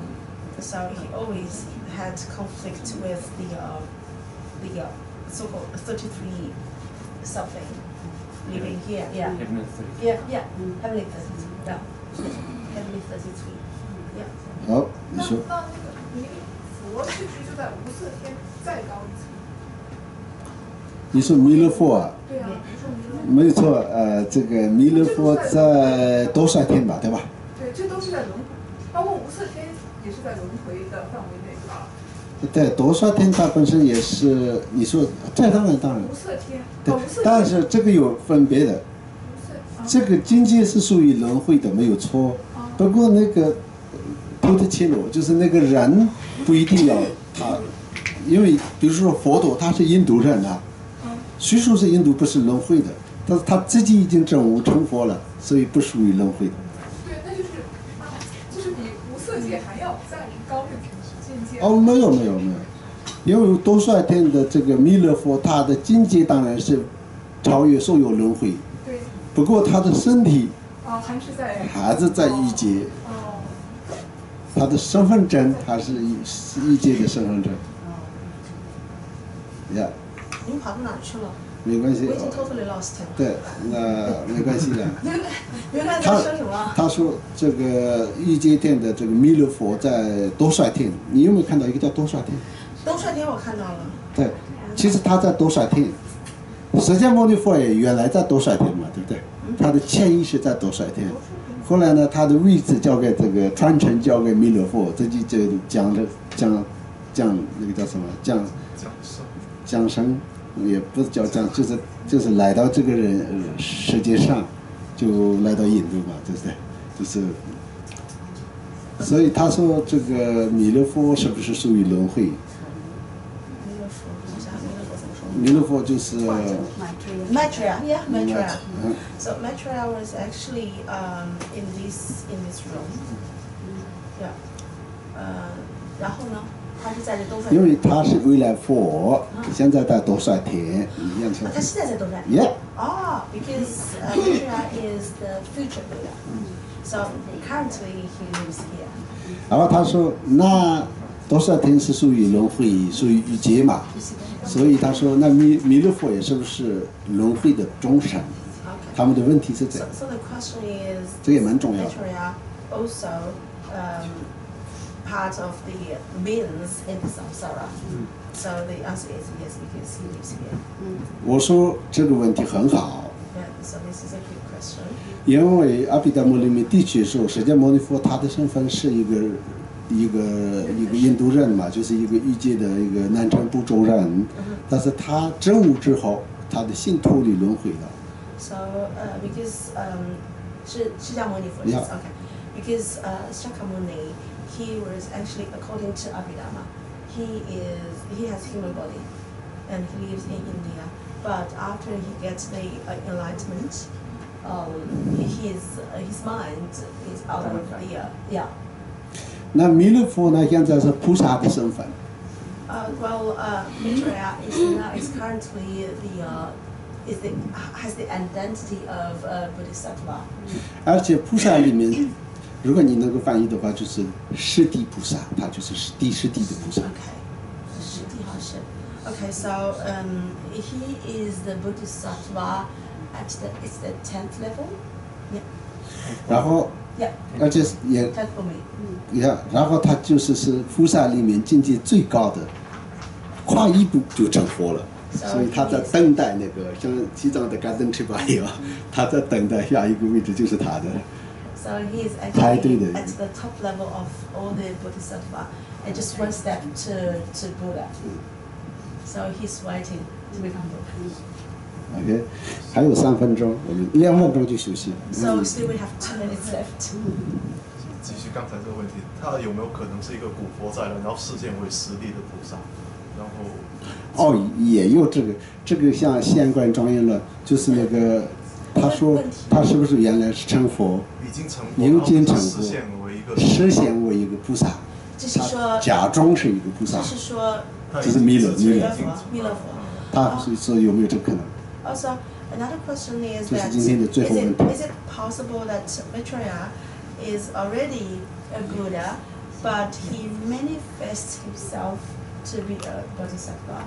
so he always had conflict with the uh, the uh, so-called thirty-three something living here. Yeah. Heavenly thirty-three. Yeah, yeah. Heavenly thirty-three. Yeah. Heavenly thirty-three. Yeah. 好，你说。 那那个弥佛是不是就在无色天再高一层？ 你说弥勒佛啊？ 对啊， 没错，呃，这个弥勒佛在多少天吧，对吧？ 对，这都是在轮回，包括无色天也是在轮回的范围内啊。 对，多少天它本身也是，你说，这当然当然。 无色天， 对， 哦，无色天。 但是这个有分别的。这个境界是属于轮回的，没有错。不过那个偷的切罗，就是那个人不一定要他，因为比如说佛陀他是印度人啊。 虽说是印度不是轮回的，但是他自己已经证悟成佛了，所以不属于轮回的。 对，那就是啊，就是比无色界还要再高一层境界。 哦，没有没有没有，因为多少天的这个弥勒佛，他的境界当然是超越所有轮回。 对。 不过他的身体哦，还是在还是在一界。 哦。 他的身份证还是一一界的身份证。呀。 您跑到哪儿去了？ 没关系。 We can totally lost him. 对，那没关系的。 原来在他说什么？ 他说这个玉阶殿的这个弥勒佛在多帅天，你有没有看到一个叫多帅天？ 东帅天我看到了。 对，其实他在多帅天，释迦牟尼佛也原来在多帅天嘛，对不对？他的潜意识在多帅天，后来呢，他的位置交给这个传承交给弥勒佛，这就就讲了讲讲那个叫什么降降生，也不是叫降，就是就是来到这个人、呃、世界上，就来到印度嘛，对不对？就是，所以他说这个弥勒佛是不是属于轮回？弥勒佛就是 Maitreya, yeah, Maitreya. So Maitreya was actually um, in this in this room. Yeah. 呃，然后呢，他是在这东帅。 因为他是未来佛，现在在多帅天，一样他现在在东帅。 Yeah. Oh, because uh, Maitreya is the future Buddha. So currently he lives here. 然后他说，那多帅天是属于轮回，属于欲界嘛。所以他说，那弥弥勒佛也是不是轮回的众生？他们的问题是这 So, 样。 so the question is, 这也蛮重要的。 Maitreya also um, part of the beings in the samsara? So the answer is yes, because he lives here. 我说这个问题很好， Yeah, so this is a good question. 因为阿毗达摩里面的确说，释迦牟尼佛他的身份是一个一个一个印度人嘛，就是一个欲界的一个南传部洲人，但是他证悟之后，他的心脱离轮回了。 So uh, because um, Sh- Shakyamuni, for Yeah. instance, okay, because uh, Shakyamuni, he was actually, according to Abhidhamma, he is he has human body, and he lives in India. But after he gets the uh, enlightenment, um, his uh, his mind is out of the uh, yeah. 那弥勒佛呢，现在是菩萨的身份。 Uh, well, uh, Maitreya is now is currently the uh, is the has the identity of uh, Bodhisattva. 而且菩萨里面，如果你能够翻译的话，就是释地菩萨，他就是第十地的菩萨。 Okay. Siddhi-hasha. Okay, so um, he is the Bodhisattva at the it's the tenth level. Yeah. 然后， Yeah. 而且也 Tenth for me. 也，然后他就是是菩萨里面境界最高的，跨一步就成佛了。所以他在等待那个像西藏的甘登赤巴一样，他在等待下一个位置就是他的。 So he is 排队 actually 的。 at the top level of all the Bodhisattva, and just one step to to Buddha. So he's waiting to become Buddha. OK， 还有三分钟，我们两分钟就休息。 So still we have two minutes left. 继续刚才这个问题，他有没有可能是一个古佛在人，然后示现为实力的菩萨？然后哦，也有这个，这个像现观庄严论，就是那个他说他是不是原来是成佛， 已经成已经成实佛， 现为一个实现为一个菩萨， 就是说， 假装是一个菩萨就，是说， 这是弥勒弥勒， 弥勒佛。 他是说有没有这可能？ Also, another question is 这是 that 今天的 is 最后问题。 it is it possible that Maitreya is already a Buddha, but he manifests himself to be a Bodhisattva?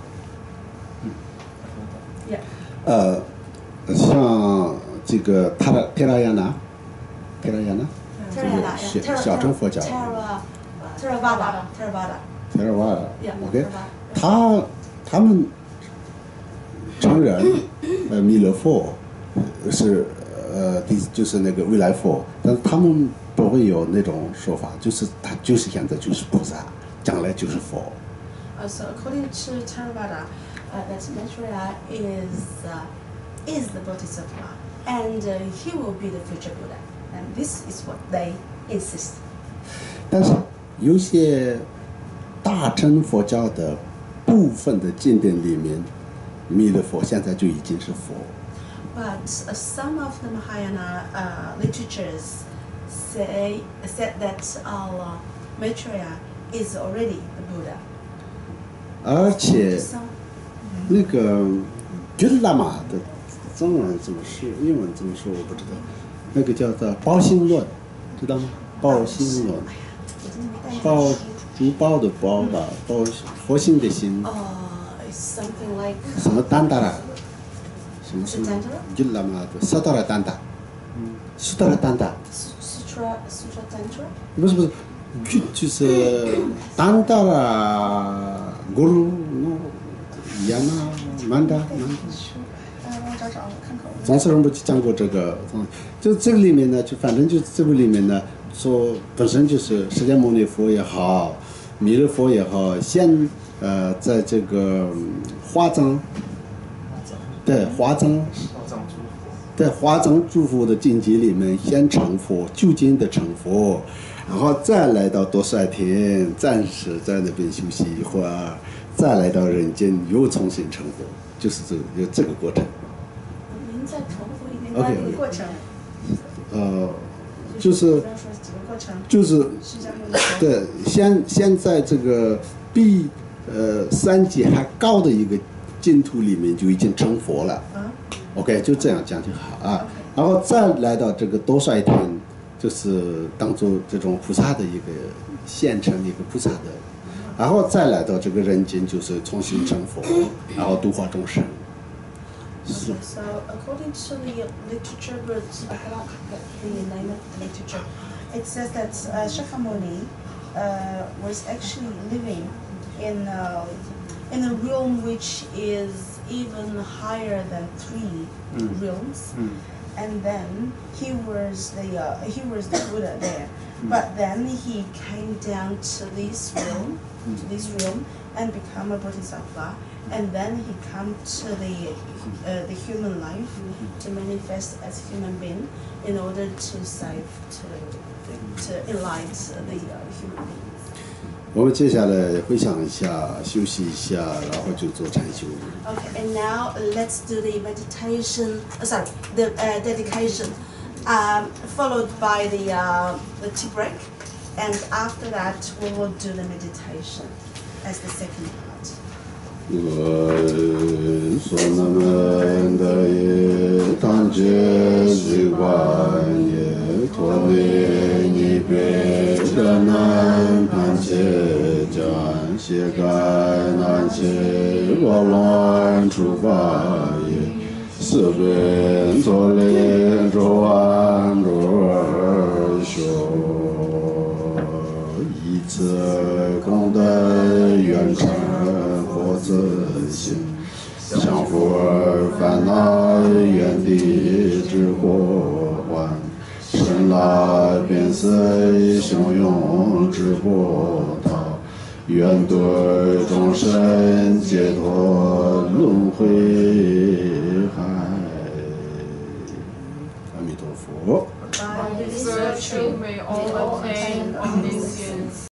Yeah. 呃，像这个他的提拉亚那，提拉亚那， Theravada, 小 yeah. 小乘佛教 Theravada, Theravada, Theravada. 提拉瓦 Yeah. OK， Theravada. 他他们承认呃弥勒佛是呃第就是那个未来佛，但是他们不会有那种说法，就是他就是现在就是菩萨，将来就是佛。 Also, according to Theravada, uh, that Maitreya is uh, is the Bodhisattva, and uh, he will be the future Buddha, and this is what they insist. 但是有些大乘佛教的部分的经典里面，弥勒佛现在就已经是佛。 But uh, some of the Mahayana uh, literatures say said that uh, Maitreya is already the Buddha. 而且 Some, 那个觉得喇嘛的中文怎么说，英文怎么说我不知道，那个叫做包心论，知道吗？包心论，包珠宝的包吧，包佛心的心， uh, it's something like 什么丹达拉， 什么什么 Sutra 伊拉嘛萨达拉丹达，苏达拉丹达， Sutra Sutra Tantra. 不是不是，就就是丹达啦，咕噜诺，亚那曼达曼达。 呃，我找找，我看看。 总是人不讲过这个，就这个里面呢，就反正就这个里面呢，说本身就是释迦牟尼佛也好，弥勒佛也好，现呃在这个华藏，对华藏，在华藏诸佛的境界里面先成佛，就近的成佛，然后再来到多帅天，暂时在那边休息一会儿，再来到人间又重新成佛，就是这有这个过程。 您在重复里面关于过程， 呃，就是不要说几个过程， 就是释迦牟尼佛对，现现在这个比呃三级还高的一个净土里面就已经成佛了。 啊 OK， 就这样讲就好啊。然后再来到这个多帅天，就是当做这种菩萨的一个现成的一个菩萨的，然后再来到这个人间，就是重新成佛，然后度化众生。 Okay, so according to the literature, but I cannot get the name of the literature, it says that uh, Shakyamuni uh, was actually living in uh, in a realm which is even higher than three Mm. realms, Mm. and then he was the uh, he was the Buddha there, but then he came down to this realm, to this realm, and become a Bodhisattva. And then he come to the uh, the human life to manifest as a human being in order to save to to enlighten the uh, human beings. 我们接下来回想一下，休息一下，然后就做禅修。 Okay, and now let's do the meditation. Uh, sorry, the uh, dedication, um, followed by the uh, the tea break, and after that we will do the meditation as the second part. 我所那门的也当觉习惯也脱离你别的难盘切将些该难切我乱出发也四边左脸着弯着而修一次功德远程 自性，相互而烦恼，原地之祸患，生来变色汹涌之波涛，愿对众生解脱轮回海。阿弥陀佛。 By this virtue may all attain omniscience.